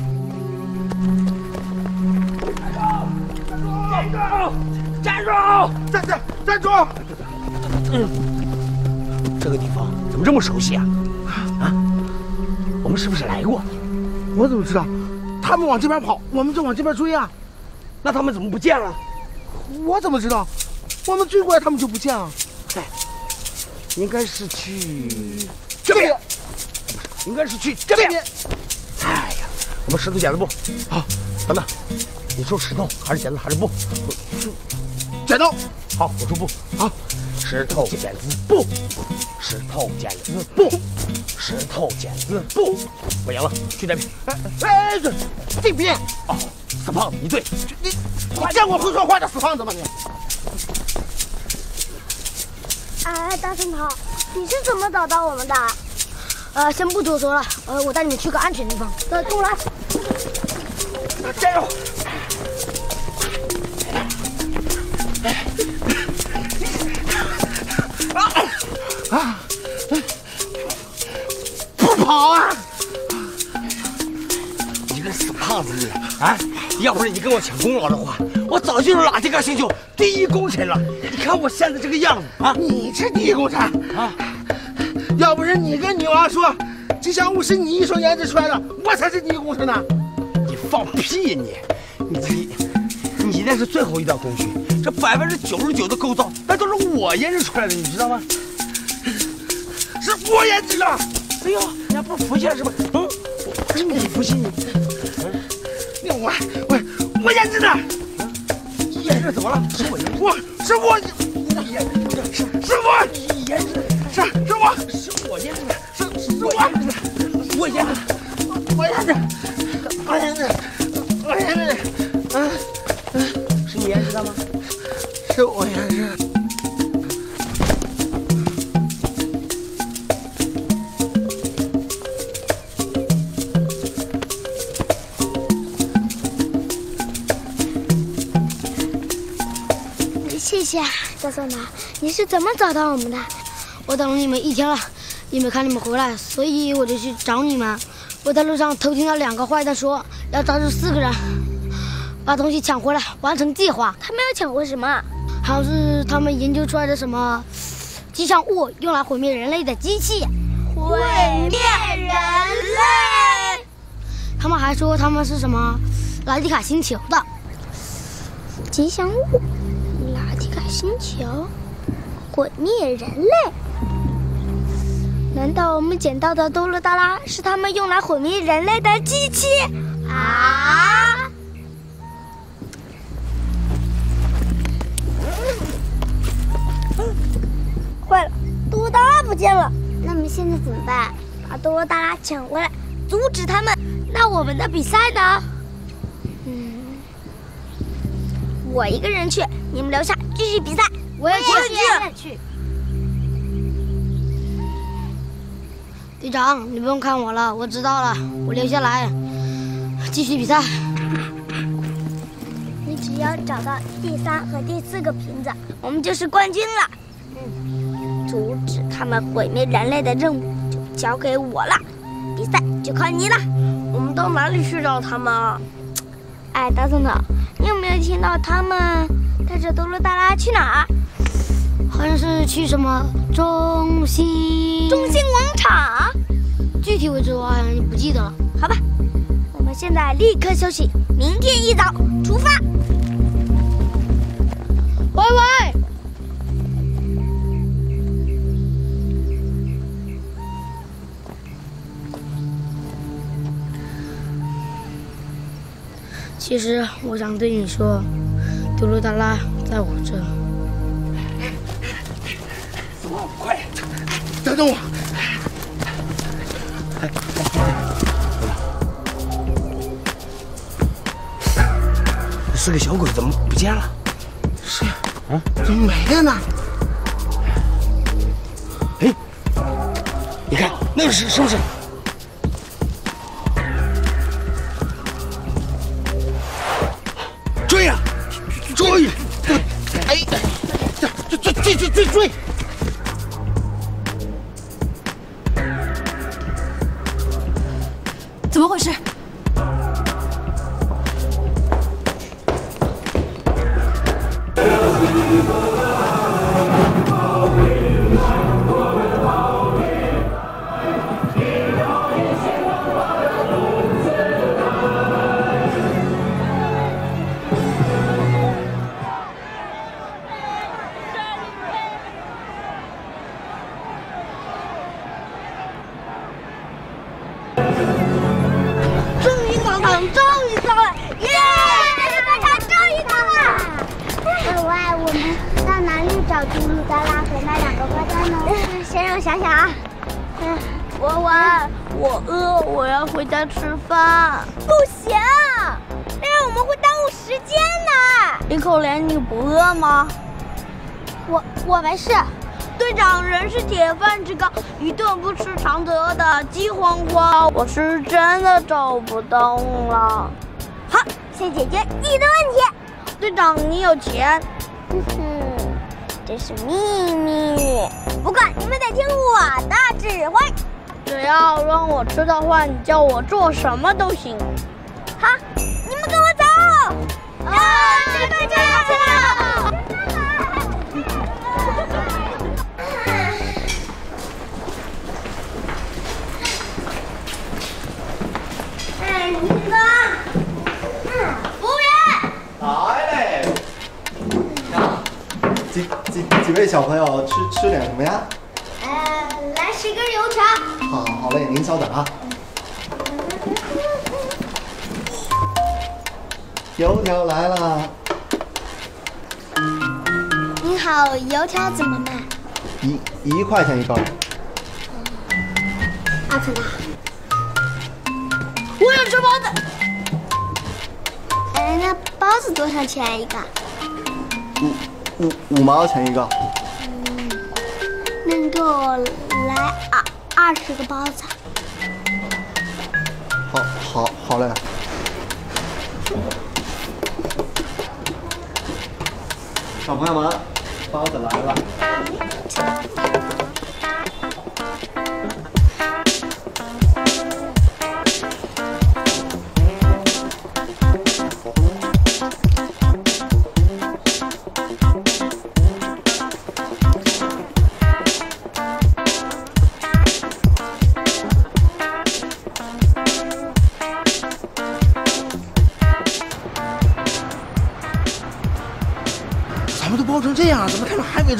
Speaker 17: 站住！站住！
Speaker 16: 站站站住！
Speaker 17: 嗯，这个地方怎么这么熟悉啊？啊，我们是不是来过？
Speaker 16: 我怎么知道？他们往这边跑，我们就往这边追啊。
Speaker 17: 那他们怎么不见了？
Speaker 16: 我怎么知道？我们追过来，他们就不见了。
Speaker 17: 哎，应该是去这边，应该是去这边。哎呀，我们石头剪子布。好，等等，你说石头还是剪子还是布？
Speaker 16: 剪刀。
Speaker 17: 好，我说布。好，石头剪子布，石头剪子布，石头剪子布。我赢了，去这边。
Speaker 16: 哎哎，这这边。
Speaker 17: 哦，死胖子，你对。
Speaker 16: 你你见过会说话的死胖子吗你？
Speaker 13: 哎，大圣头，你是怎么找到我们的？呃，先不多说了，呃，我带你们去个安全地方。呃，跟我来。
Speaker 17: 加油！
Speaker 16: 啊啊！不跑啊！
Speaker 17: 你个死胖子你啊！要不是你跟我抢功劳的话，我早就是拉蒂卡星球第一功臣了。你看我现在这个样子啊！
Speaker 16: 你是第一功臣啊！要不是你跟女王说吉祥物是你一手研制出来的，我才是第一功臣呢！
Speaker 17: 你放屁你！你你你那是最后一道工序，这百分之九十九的构造那都是我研制出来的，你知道吗？
Speaker 16: 是我研制的！
Speaker 17: 哎呦，你还不服气了是吧？嗯，我你服气你？
Speaker 16: 我我我研制的，
Speaker 17: 你研制怎么了？是我研制，
Speaker 16: 我是我我研制的，是是我
Speaker 17: 你研制的，
Speaker 16: 是是我
Speaker 17: 是我研制的，
Speaker 16: 是是
Speaker 17: 我研制的，我研制的，
Speaker 16: 我研制，我研制，我研制，嗯
Speaker 17: 嗯，是你研制的吗？
Speaker 16: 是我研制的。
Speaker 13: 谢谢大圣头，你是怎么找到我们的？我等了你们一天了，也没看你们回来，所以我就去找你们。我在路上偷听到两个坏蛋说要抓住四个人，把东西抢回来，完成计划。他们要抢回什么？好像是他们研究出来的什么吉祥物，用来毁灭人类的机器。
Speaker 15: 毁灭人类？
Speaker 13: 他们还说他们是什么莱迪卡星球的。
Speaker 15: 吉祥物，拉提卡星球，毁灭人类。难道我们捡到的多罗达拉是他们用来毁灭人类的机器啊？坏了，多罗达拉不见了。那么现在怎么办？把多罗达拉抢回来，阻止他们。那我们的比赛呢？嗯，我一个人去，你们留下继续比赛。我也去。
Speaker 13: 队长，你不用看我了，我知道了，我留下来继续比赛。
Speaker 15: 你只要找到第三和第四个瓶子，我们就是冠军了。嗯，阻止他们毁灭人类的任务就交给我了，比赛就靠你了。
Speaker 13: 我们到哪里去找他们啊？
Speaker 15: 哎，大总统，你有没有听到他们带着多罗达拉去哪儿？
Speaker 13: 好像是去什么中心
Speaker 15: 中心广场。
Speaker 13: 具体位置我好像不记得了。
Speaker 15: 好吧，我们现在立刻休息，明天一早出发。
Speaker 13: 喂喂，其实我想对你说，多罗达拉在我这。
Speaker 16: 快，等等我！哎，是个小鬼，怎么不见了？是啊，怎么没了呢？哎，你看那个是是不是？追呀，追！哎，追追追追追追！
Speaker 14: 怎么回事？
Speaker 15: 想想啊，嗯，文文，我饿，我要回家吃饭。不行，那样我们会耽误时间的。
Speaker 13: 林口莲，你不饿吗？
Speaker 15: 我我没事。
Speaker 13: 队长，人是铁，饭吃高，一顿不吃常得饿的饥荒荒。我是真的走不动了。
Speaker 15: 好，先解决你的问题。
Speaker 13: 队长，你有钱。
Speaker 15: 哼哼，这是秘密。不过你们得听我的指挥，
Speaker 13: 只要让我吃的话，你叫我做什么都行。
Speaker 15: 好，你们跟我走。啊，吃饭去了，去了。哎，你哥，嗯，服务员。
Speaker 19: 来嘞。几几几位小朋友吃吃点什么呀？
Speaker 15: 呃，来十根油条。
Speaker 19: 好，好嘞，您稍等啊。油条来了。
Speaker 15: 您好，油条怎么卖？
Speaker 19: 一一块钱一根。
Speaker 15: 二分的。
Speaker 13: 我要吃包子。
Speaker 15: 哎，那包子多少钱一个？
Speaker 19: 五五五毛钱一个。
Speaker 15: 嗯，那你给我来二二十个包子。
Speaker 19: 好，好，好嘞。小朋友们，包子来了。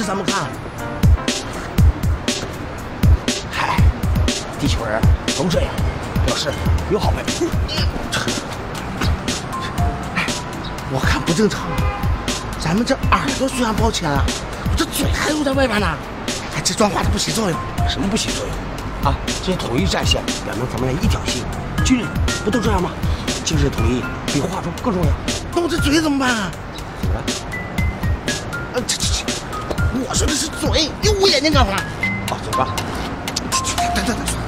Speaker 16: 是怎么看？嗨，地球人都这样，表示有好办法。哎，我看不正常。咱们这耳朵虽然抱起来了，这嘴还露在外边呢。哎，这装话它不起作用。什么不起作用？啊，这些统一战线表明咱们俩一条心。军人不都这样吗？精神统一比话中更重要。那我这嘴怎么办啊？怎么了？呃，这这这，我说的是嘴，你捂眼睛干嘛？哦，嘴巴。等等等，算了。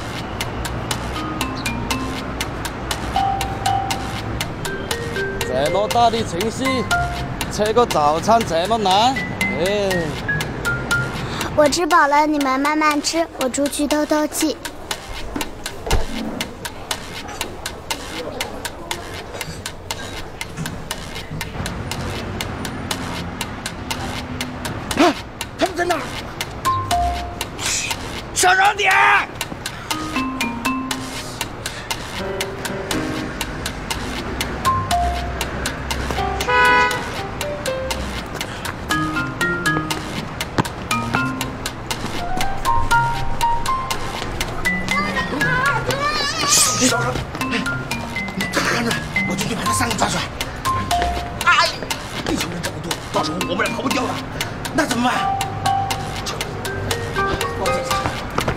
Speaker 20: 这么大的城市，吃个早餐这么难？哎。
Speaker 15: 我吃饱了，你们慢慢吃，我出去透透气。
Speaker 16: 啊，他们在哪儿？小声点！小声，你看着，我进去把他三个抓出来。哎，地球人这么多，到时候我们俩跑不掉了，那怎么办？我检查。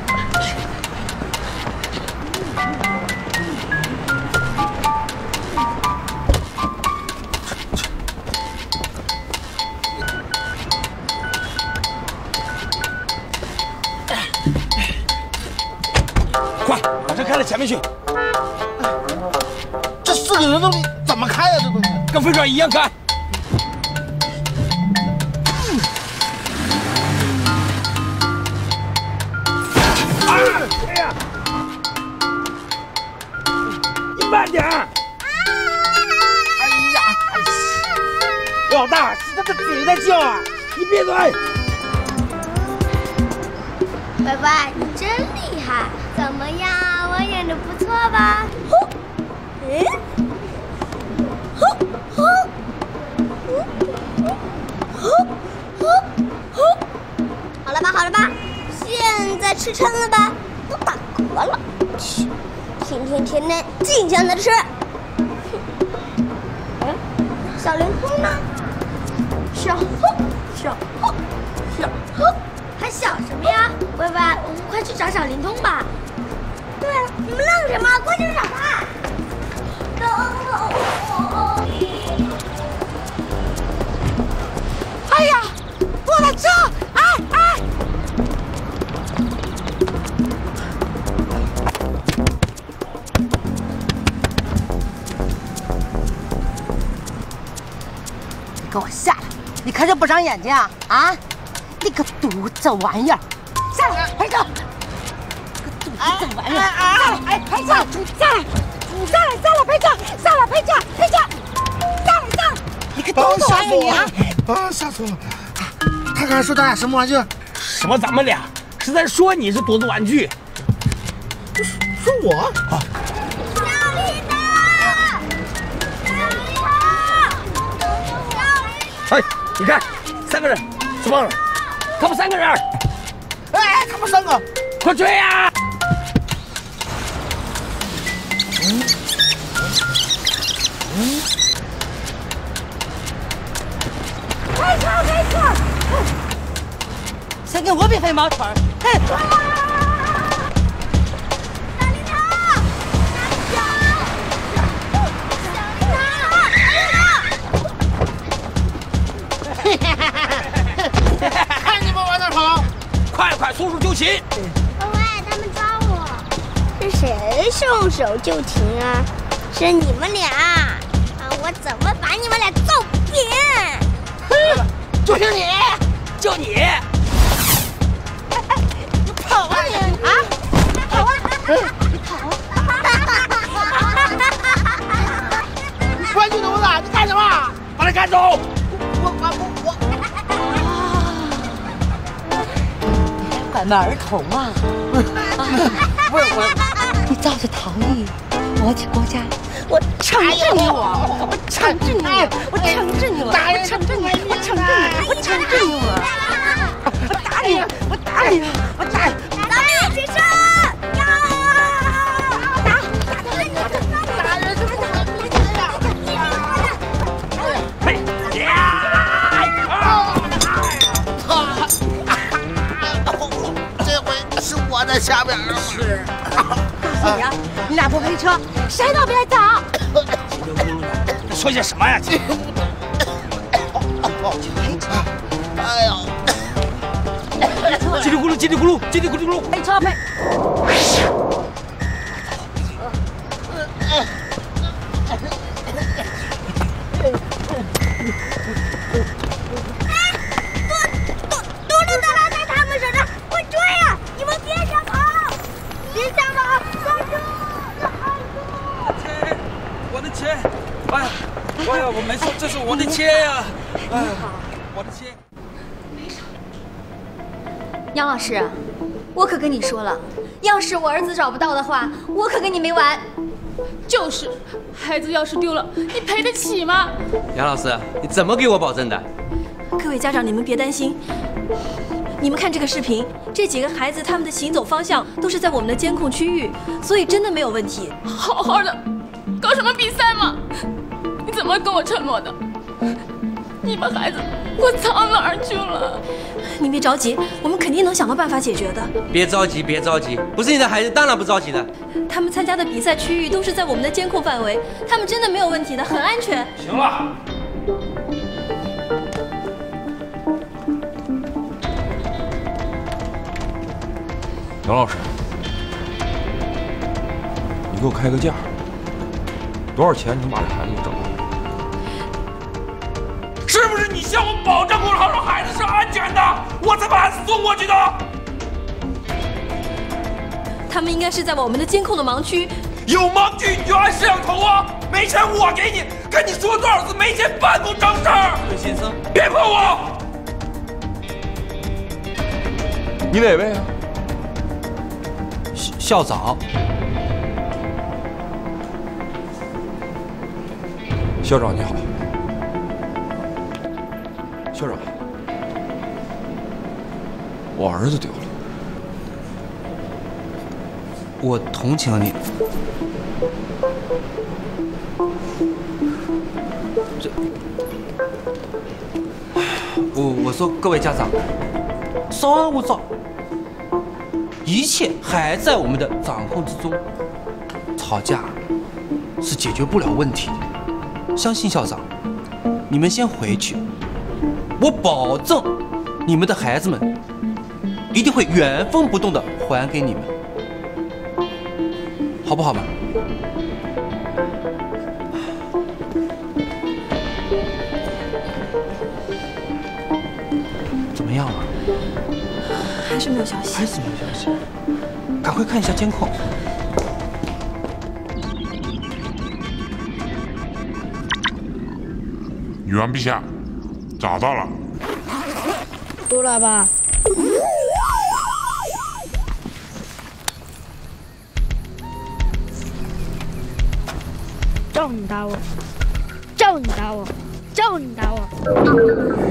Speaker 16: 快，把车开到前面去。这四个人都怎么开呀？这东西跟飞船一样开。哎呀！你慢点！哎呀！老大，是他的嘴在叫啊！你闭嘴！
Speaker 15: 乖乖，你真厉害！怎么样？我演的不错吧？呼，嗯，呼呼，呼呼呼，好了吧，好了吧，现在吃撑了吧？都打嗝了，去，天天天天净想着吃。哎，小灵通呢？小呼，小呼，小呼。还想什么呀，乖乖，我们快去找小灵通吧。对了，你们愣什么？快去找他！等我！哎呀，我的车！哎哎！
Speaker 18: 你给我下来！你看这不长眼睛啊？啊！你个犊子玩意儿！下来，陪着！个犊子玩意儿！下来，哎，陪着！下来，下来，下来，陪着！下来，陪着，陪着！下来，下来！你个犊子玩意儿！你啊！
Speaker 16: 啊，吓死我了！他刚才说咱俩什么玩具？
Speaker 17: 什么咱们俩？是在说你是犊子玩具。
Speaker 16: 说我？啊！
Speaker 15: 小丽塔！小丽塔！
Speaker 17: 哎，你看，三个人，怎么了？他们三个人，
Speaker 16: 哎，他们三个，
Speaker 17: 快追呀！
Speaker 16: 嗯嗯，
Speaker 18: 开车，开车！先给我比飞毛腿儿！嘿，
Speaker 15: 小丽塔！小
Speaker 16: 小丽塔！看你们往哪跑！
Speaker 17: 快快松手就擒！
Speaker 15: 喂，他们抓我！是谁松手就擒啊？是你们俩！啊，我怎么把你们俩揍扁？
Speaker 16: 哼，就是你，
Speaker 17: 就你！
Speaker 18: 哎哎，你跑啊你啊！跑啊！你跑！
Speaker 16: 关注犊子，你干什么？
Speaker 17: 把他赶走！
Speaker 16: 我我我
Speaker 18: 我。拐卖儿童啊！
Speaker 16: 不是我，
Speaker 18: 你照着逃逸，我这国家，我惩治你我，我惩治你我，我惩治你我，我惩治你，我惩治你，我惩治你我。
Speaker 16: 我在下边儿。
Speaker 18: 是。告诉你啊，你俩不陪车，谁都别走。
Speaker 17: 叽里咕噜的，你说些什么呀？
Speaker 16: 哎呀！
Speaker 17: 叽里咕噜，叽里咕噜，叽里咕噜咕噜，
Speaker 18: 陪车陪。
Speaker 17: 哎呀，哎呀，我没错，这是我的钱呀！哎呀，我的钱。
Speaker 14: 杨老师，我可跟你说了，要是我儿子找不到的话，我可跟你没完。
Speaker 21: 就是，孩子要是丢了，你赔得起吗？
Speaker 22: 杨老师，你怎么给我保证的？
Speaker 14: 各位家长，你们别担心。你们看这个视频，这几个孩子他们的行走方向都是在我们的监控区域，所以真的没有问题。
Speaker 21: 好好的，搞什么比赛嘛？你怎么跟我承诺的？你把孩子给我藏哪儿去了？
Speaker 14: 你别着急，我们肯定能想到办法解决的。
Speaker 22: 别着急，别着急，不是你的孩子，当然不着急的。
Speaker 14: 他们参加的比赛区域都是在我们的监控范围，他们真的没有问题的，很安全。
Speaker 10: 行了。杨老师，你给我开个价，多少钱能把这孩子找回来？是不是你向我保证过了，说孩子是安全的，我才把孩子送过去的？
Speaker 14: 他们应该是在我们的监控的盲区。
Speaker 10: 有盲区你就安摄像头啊！没钱我给你，跟你说多少次，没钱办不成事儿。
Speaker 22: 魏先生，
Speaker 10: 别碰我！你哪位啊？
Speaker 22: 校长，
Speaker 10: 校长你好，校长，我儿子丢了，
Speaker 22: 我同情你。这，我我说各位家长，稍安勿躁。一切还在我们的掌控之中，吵架是解决不了问题的。相信校长，你们先回去，我保证你们的孩子们一定会原封不动的还给你们，好不好嘛？怎么样了？
Speaker 14: 还是没有消息，
Speaker 22: 还是没有消息，赶快看一下监控。
Speaker 2: 女王陛下，找到了。
Speaker 13: 出来吧。照你打我，照你打我，照你打我。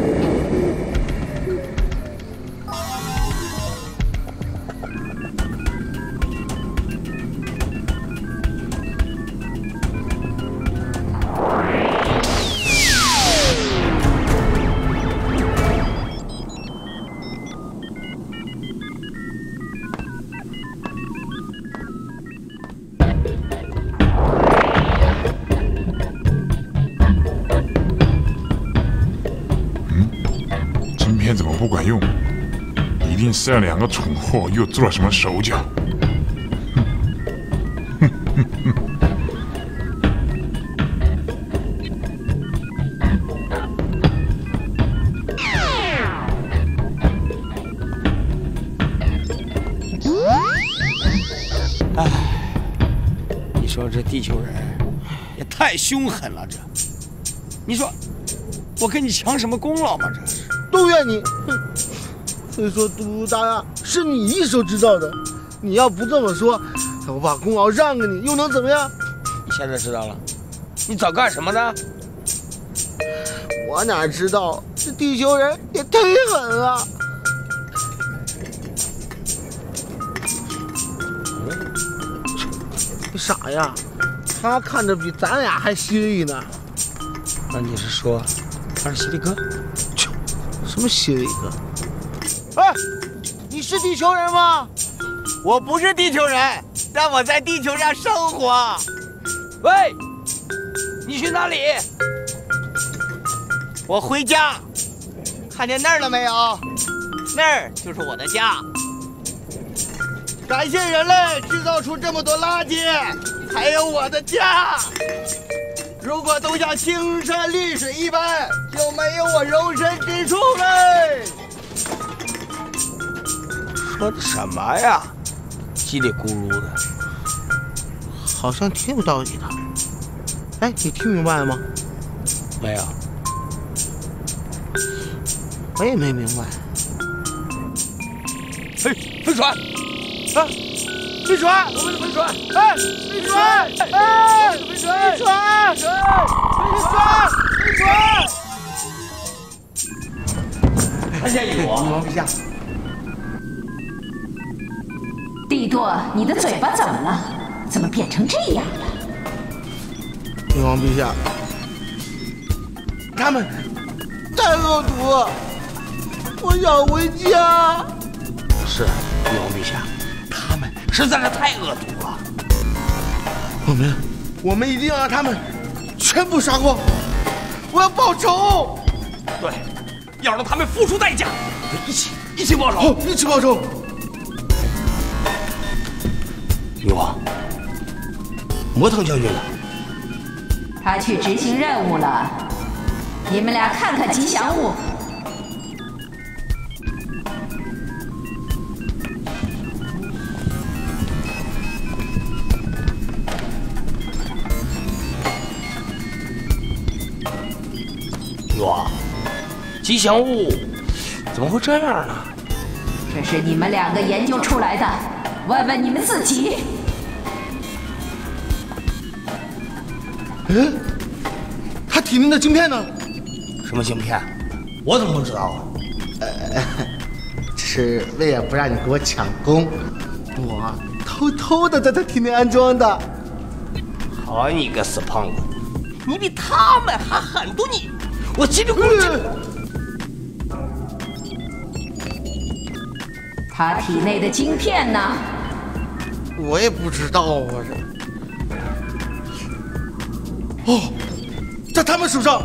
Speaker 2: 怎么不管用？一定是那两个蠢货又做了什么手脚。哼哼哼哼！
Speaker 17: 哎，你说这地球人也太凶狠了，这，你说我跟你抢什么功劳嘛？这是。
Speaker 11: 都怨你！哼！虽说嘟嘟大呀是你一手制造的，你要不这么说，我把功劳让给你，又能怎么样？
Speaker 17: 你现在知道了，你早干什么呢？
Speaker 11: 我哪知道，这地球人也忒狠啊！你傻呀？他看着比咱俩还犀利呢。
Speaker 17: 那你是说他是犀利哥？
Speaker 11: 什么犀利哥？哎，你是地球人吗？
Speaker 17: 我不是地球人，但我在地球上生活。喂，你去哪里？我回家。看见那儿了没有？那儿就是我的家。
Speaker 11: 感谢人类制造出这么多垃圾，才有我的家。如果都像青山绿水一般，就没有我容身之处嘞。
Speaker 17: 说的什么呀？叽里咕噜的，
Speaker 11: 好像挺有道理的。哎，你听明白了吗？
Speaker 17: 没有。
Speaker 11: 我也没明白。
Speaker 17: 哎，飞船！啊，飞船！我们的飞船！哎，飞船！哎，飞船！飞船！飞船！飞船！
Speaker 11: 看见有啊，王陛下。
Speaker 1: 帝舵，你的嘴巴怎么了？怎么变成这样了？
Speaker 11: 女王陛下，他们太恶毒。我想回家。
Speaker 17: 是，女王陛下，他们实在是太恶毒了。
Speaker 11: 我们，我们一定要让他们全部杀光。我要报仇。
Speaker 10: 对，要让他们付出代价。一起，一起报仇。
Speaker 11: 好，一起报仇。
Speaker 17: 女王，魔腾将军呢？
Speaker 1: 他去执行任务了。你们俩看看吉祥物。
Speaker 17: 女王，吉祥物怎么会这样呢？
Speaker 1: 这是你们两个研究出来的，问问你们自己。
Speaker 11: 嗯，他体内的晶片呢？
Speaker 17: 什么晶片？我怎么不知道啊？
Speaker 11: 呃，这是为了不让你给我抢功，我偷偷的在他体内安装的。
Speaker 17: 好你个死胖子，你比他们还狠毒你！我叽里咕噜。
Speaker 1: 他体内的晶片呢？
Speaker 11: 我也不知道啊，这。哦，在他们手上。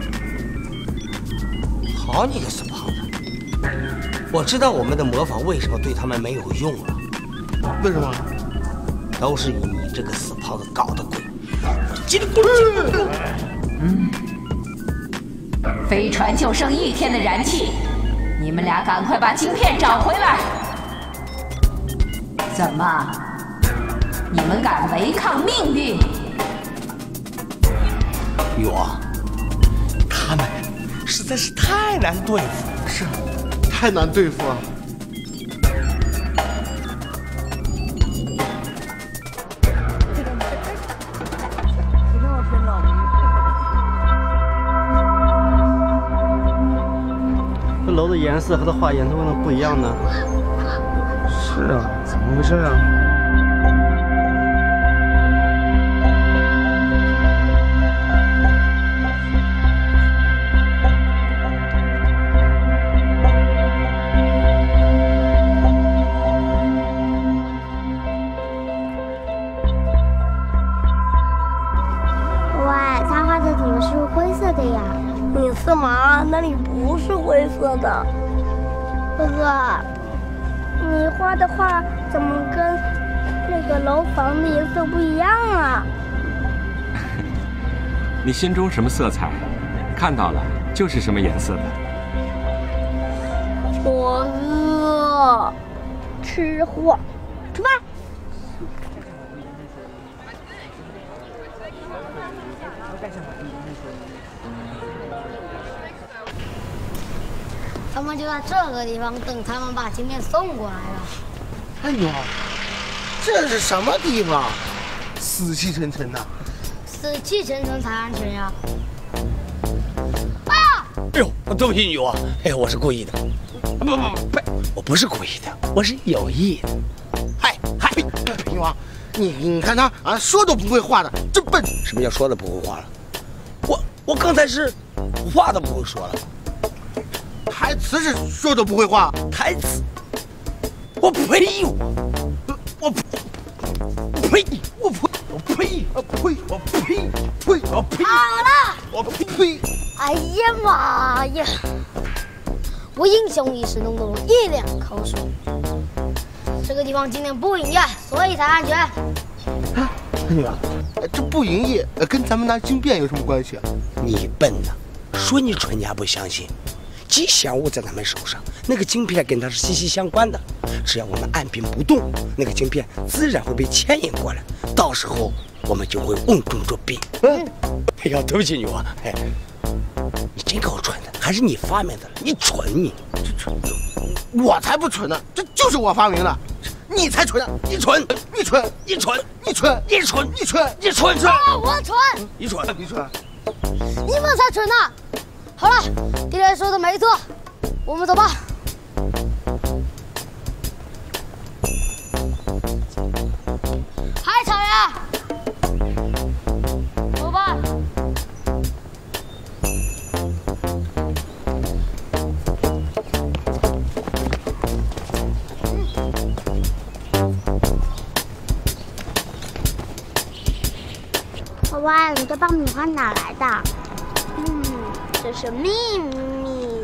Speaker 17: 好你个死胖子！我知道我们的魔法为什么对他们没有用了。
Speaker 11: 为什么？
Speaker 17: 都是你这个死胖子搞的鬼！叽里咕噜。
Speaker 1: 嗯。飞船就剩一天的燃气，你们俩赶快把晶片找回来！怎么？你们敢违抗命运？
Speaker 17: 女王，他们实在是太难对付了，
Speaker 11: 是，太难对付了。
Speaker 20: 这楼的颜色和它画颜色为什么不一样呢？
Speaker 11: 是啊，怎么回事啊？
Speaker 13: 你色盲，那里不是灰色的。哥哥，你画的画怎么跟那个楼房的颜色不一样啊？
Speaker 7: 你心中什么色彩，看到了就是什么颜色的。
Speaker 13: 我饿，吃货，出发。
Speaker 15: 他们就在这个地方等他们把晶片送过来了。
Speaker 11: 哎呦，这是什么地方？死气沉沉的。
Speaker 15: 死气沉沉才安全呀！
Speaker 17: 哎呀！哎呦，对不起女王，哎，我是故意的。不不不不，我不是故意的，我是有意的。嗨嗨，
Speaker 11: 女王，你你看他啊，说都不会画的，真笨。
Speaker 17: 什么叫说的不会画了？我我刚才是话都不会说了。
Speaker 11: 台词是说都不会画，
Speaker 17: 台词，我呸！
Speaker 16: 我呸！我呸！我呸！我呸！我呸！呸！我呸！
Speaker 13: 好了，
Speaker 16: 我呸！
Speaker 13: 哎呀妈呀！我英雄一时弄懂了一脸口水。这个地方今天不营业，所以才安全。
Speaker 16: 啊，女儿，这不营业跟咱们拿晶片有什么关系啊？
Speaker 8: 你笨呐，说你蠢你还不相信。吉祥物在咱们手上，那个晶片跟它是息息相关的。只要我们按兵不动，那个晶片自然会被牵引过来，到时候我们就会瓮中捉鳖。嗯，哎呀，对不起女王，哎，你真够蠢的，还是你发明的了，你蠢你，
Speaker 16: 这蠢，我才不蠢呢，这就是我发明的，你才蠢呢，你蠢，你蠢，
Speaker 8: 你蠢，
Speaker 16: 你蠢，
Speaker 8: 你蠢，
Speaker 16: 你蠢，
Speaker 8: 你蠢，
Speaker 13: 啊，我蠢，
Speaker 8: 你蠢，
Speaker 16: 你蠢，
Speaker 13: 你们才蠢呢！好了，敌人说的没错，我们走吧。海草人，走吧。
Speaker 15: 娃娃，你的爆米花哪来的？嗯，这是秘密。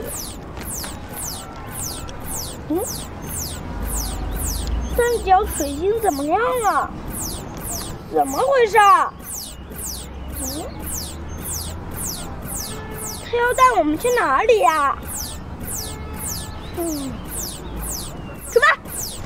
Speaker 15: 嗯，三角水晶怎么样了？怎么回事？嗯，他要带我们去哪里呀？嗯，出发。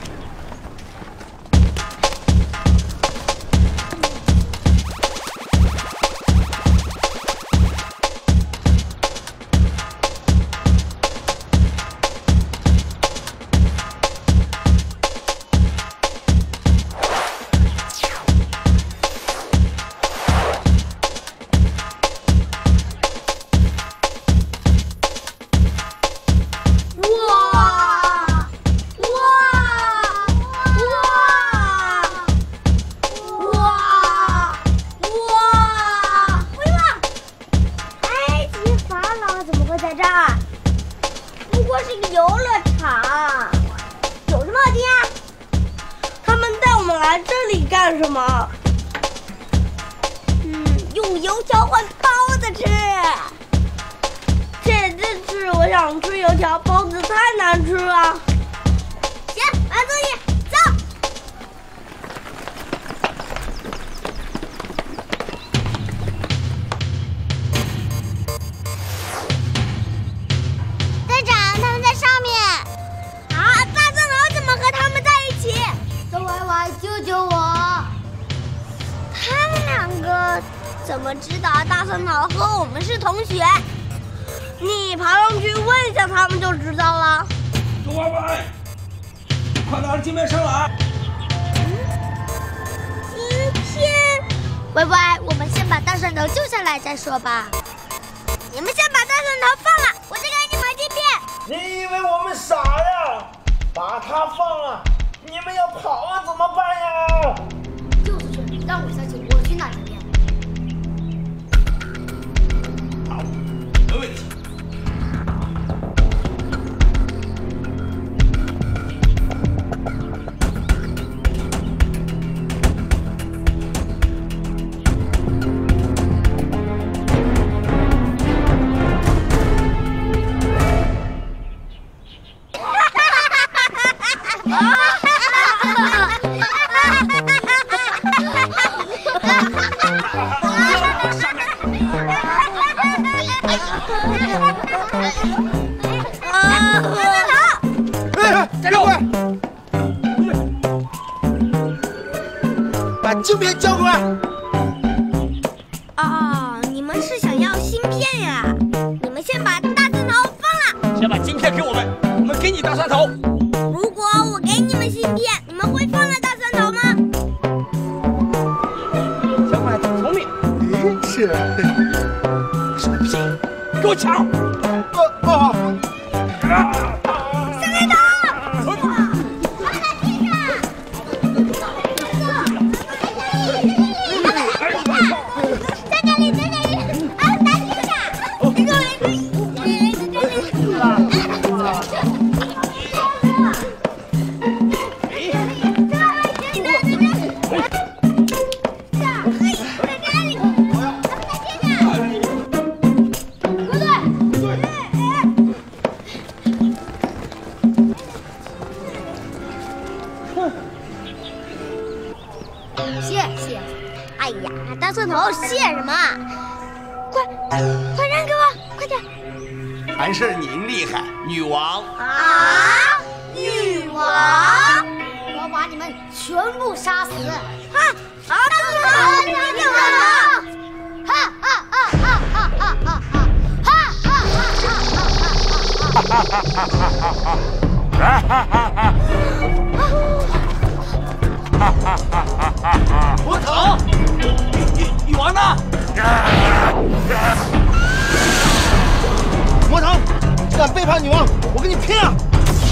Speaker 15: 怎么知道大三桃和我们是同学？你爬上去问一下他们就知道了。
Speaker 8: 狗歪歪，快拿着晶片上来！
Speaker 15: 晶片，歪歪，我们先把大蒜头救下来再说吧。你们先把大蒜头放了，我再给你买晶片。
Speaker 17: 你以为我们傻呀？把它放了，你们要跑了怎么办呀？
Speaker 13: 就是这，让我下去，我去拿晶片。
Speaker 8: 好，没问题。
Speaker 16: 把晶片交过来！
Speaker 15: 哦，你们是想要芯片呀？你们先把大蒜头放了。
Speaker 8: 先把晶片给我们，我们给你大蒜头。
Speaker 15: 如果我给你们芯片，你们会放了大蒜头吗？
Speaker 8: 小伙子聪明，
Speaker 16: 是。
Speaker 8: 傻逼，给我抢！
Speaker 16: 哦哦。
Speaker 15: 小黑头！ 谢谢。哎呀，大蒜头，谢什么？快，快让给我，快点！
Speaker 11: 还是您厉害，女王。
Speaker 15: 啊，女王！我把你们全部杀死！哈！啊，大蒜头，你给我！哈哈哈哈哈哈哈哈！哈哈哈哈哈哈！哈哈哈哈哈！哈哈哈哈！
Speaker 11: 哈哈哈哈哈！魔头，女女王呢？魔头，敢背叛女王，我跟你拼了！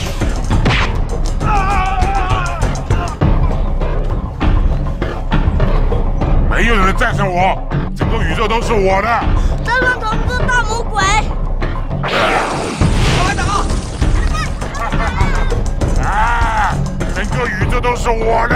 Speaker 2: 没有人能战胜我，整个宇宙都是我的。
Speaker 15: 大蒜头是大魔鬼。
Speaker 11: 快打！
Speaker 2: 啊！整个宇宙都是我的。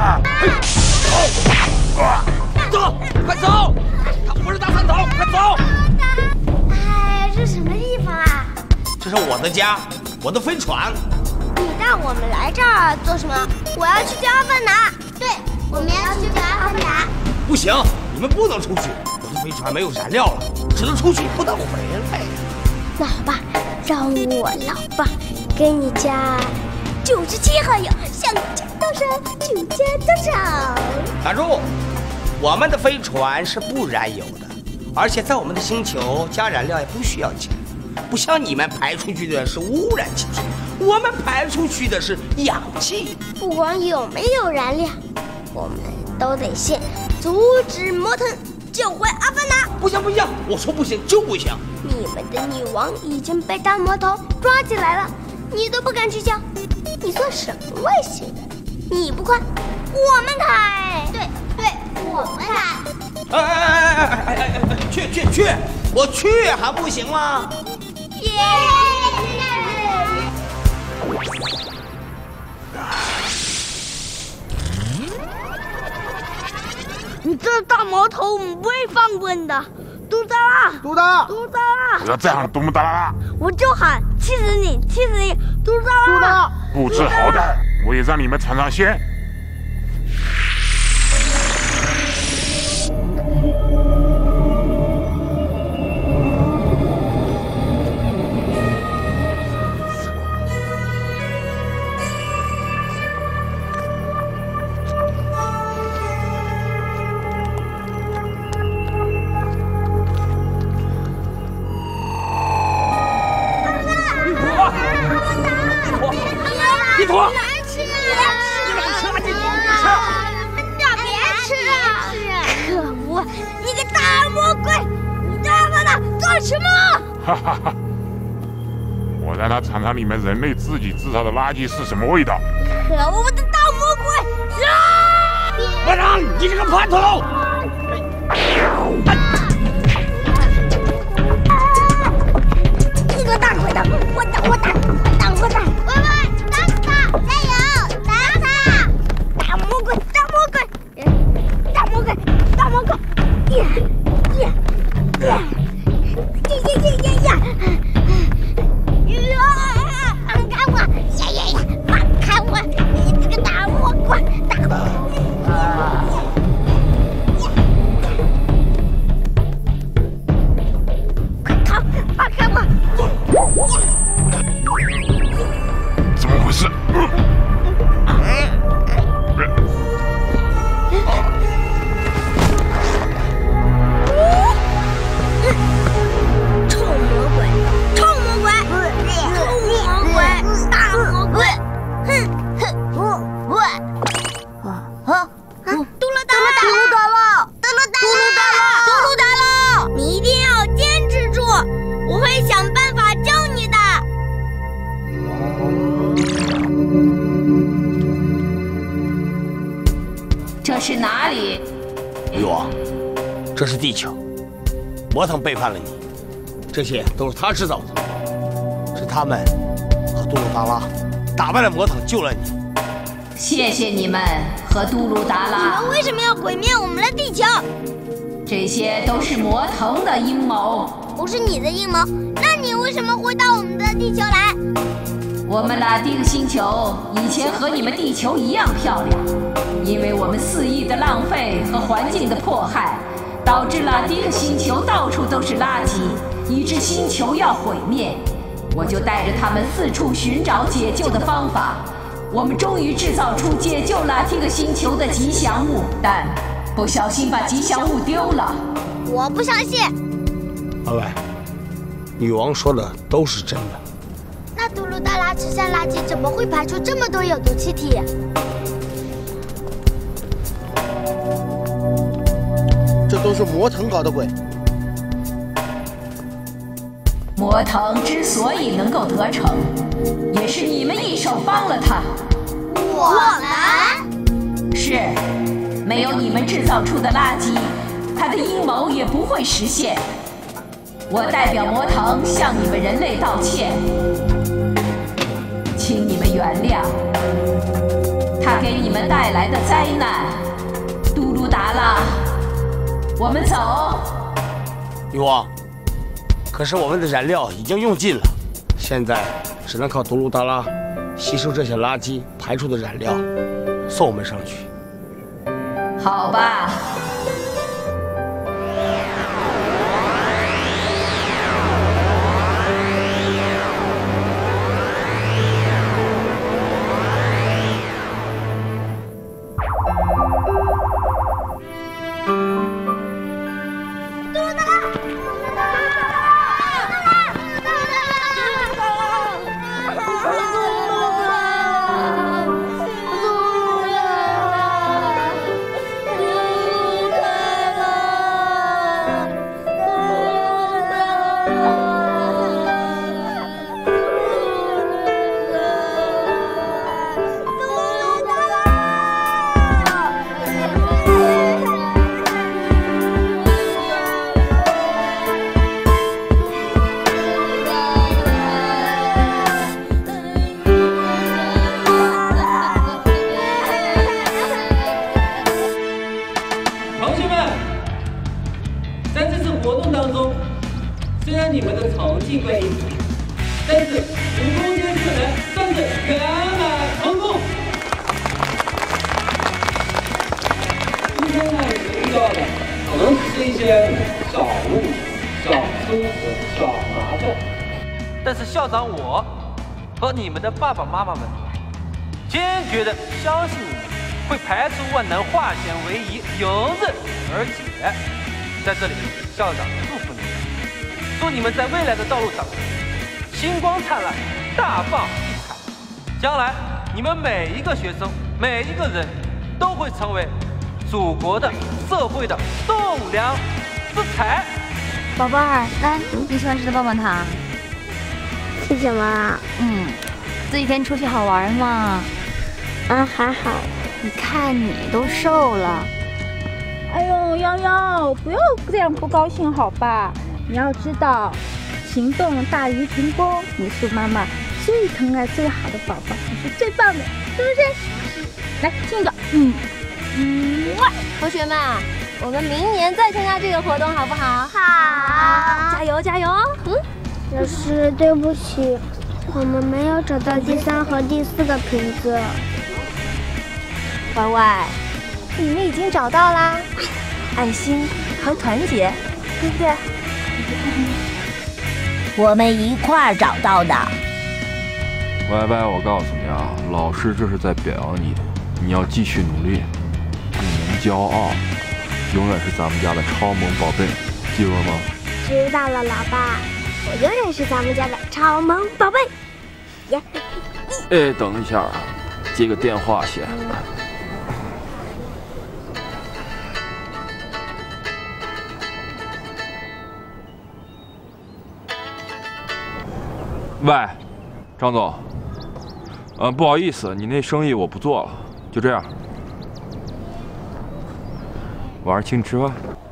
Speaker 11: 走，快走！他不是大蒜头，快走！
Speaker 15: 哎，这什么地方啊？
Speaker 11: 这是我的家，我的飞船。
Speaker 15: 你带我们来这儿做什么？我要去叫阿凡达。对，我们要去叫阿凡达。
Speaker 11: 不行，你们不能出去，我的飞船没有燃料了，只能出去，不能回来呀。
Speaker 15: 那好吧，让我老爸给你加九十七号油，想加多少就加多少。
Speaker 8: 打住！我们的飞船是不燃油的，而且在我们的星球加燃料也不需要钱，不像你们排出去的是污染气体，我们排出去的是氧气。
Speaker 15: 不管有没有燃料，我们都得先阻止魔腾，救回阿凡达。
Speaker 8: 不行不行，我说不行就不行。
Speaker 15: 你们的女王已经被大魔头抓起来了，你都不敢去叫，你算什么外星人？你不快，我们开。对对，我们开。
Speaker 8: 哎哎哎哎哎哎哎！去去去！我去还不行吗？
Speaker 15: 耶！你这大毛头，我们不会放过你的。嘟达拉，
Speaker 16: 嘟达，
Speaker 15: 嘟达拉！
Speaker 2: 不要再喊嘟木达拉拉！
Speaker 15: 我就喊，气死你，气死你！嘟达拉，
Speaker 16: 嘟达，
Speaker 2: 不知好歹，我也让你们尝尝鲜。
Speaker 11: 地图，
Speaker 15: 难吃，别吃，
Speaker 11: 别吃，地图，
Speaker 15: 别吃，别吃！可恶，你个大魔鬼，你他妈的做什么？
Speaker 2: 哈哈哈！我让他尝尝你们人类自己制造的垃圾是什么味道。
Speaker 15: 可恶的大魔鬼！啊！
Speaker 11: 班长，你这个叛徒！
Speaker 15: 你个大鬼的，我打我打我打我打！喂喂！加油！打他！大魔鬼，大魔鬼，大魔鬼，大魔鬼！呀呀呀！呀呀呀呀呀！呀！放开我！呀呀呀！放开我！你这个大魔鬼！大魔鬼！快逃！放开我！
Speaker 2: 怎么回事？
Speaker 15: 臭魔鬼，臭魔鬼，臭魔鬼，大魔鬼！哼哼，我我啊啊！嘟噜达拉，嘟噜达拉，嘟噜达拉，嘟噜达拉！你一定要坚持住，我会想办法救你的。
Speaker 1: 这是哪里？
Speaker 8: 女王，这是地球。魔腾背叛了你，这些都是他制造的。是他们和杜鲁达拉打败了魔腾，救了你。
Speaker 1: 谢谢你们和杜鲁达拉。
Speaker 15: 你们为什么要毁灭我们的地球？
Speaker 1: 这些都是魔腾的阴谋。
Speaker 15: 不是你的阴谋，那你为什么会到我们的地球来？
Speaker 1: 我们拉蒂克星球以前和你们地球一样漂亮，因为我们肆意的浪费和环境的迫害，导致拉蒂克星球到处都是垃圾，以致星球要毁灭。我就带着他们四处寻找解救的方法。我们终于制造出解救拉蒂克星球的吉祥物，但不小心把吉祥物丢了。
Speaker 13: 我不相信。
Speaker 8: 老外，女王说的都是真的。
Speaker 13: 那杜鲁达拉吃下垃圾怎么会排出这么多有毒气体？
Speaker 16: 这都是魔腾搞的鬼。
Speaker 1: 魔腾之所以能够得逞，也是你们一手帮了他。
Speaker 13: 我们？
Speaker 1: 是，没有你们制造出的垃圾，他的阴谋也不会实现。我代表魔腾向你们人类道歉，请你们原谅他给你们带来的灾难。杜鲁达拉，我们走。
Speaker 8: 女王，可是我们的燃料已经用尽了，现在只能靠杜鲁达拉吸收这些垃圾排出的燃料，送我们上去。
Speaker 1: 好吧。
Speaker 5: 但是校长我和你们的爸爸妈妈们坚决的相信你们会排除万难，化险为夷，迎刃而解。在这里，校长祝福你们，祝你们在未来的道路上星光灿烂，大放异彩。将来你们每一个学生，每一个人都会成为祖国的、社会的栋梁之才。
Speaker 14: 宝贝儿，来，你喜欢吃的棒棒糖。
Speaker 15: 是什么啊？
Speaker 14: 嗯，这几天出去好玩吗？
Speaker 15: 啊，还好。
Speaker 14: 你看你都瘦了。
Speaker 9: 哎呦，瑶瑶，不要这样不高兴好吧？你要知道，行动大于成功。你是妈妈最疼爱、最好的宝宝，你是最棒的，是不是？来，亲一个。嗯嗯，
Speaker 14: 同学们，我们明年再参加这个活动好不好？
Speaker 15: 好，
Speaker 14: 加油加油！嗯。
Speaker 15: 老师，对不起，我们没有找到第三和第四个瓶子。
Speaker 14: 歪歪，你们已经找到啦，爱心和团结，对不对？
Speaker 12: 我们一块儿找到的。
Speaker 10: 歪歪，我告诉你啊，老师这是在表扬你，你要继续努力，不能骄傲，永远是咱们家的超萌宝贝，记住了吗？
Speaker 15: 知道了，老爸。我永远是咱们家的超萌宝贝。耶！
Speaker 10: 哎，等一下啊，接个电话先。喂，张总，嗯，不好意思，你那生意我不做了，就这样。晚上请你吃饭。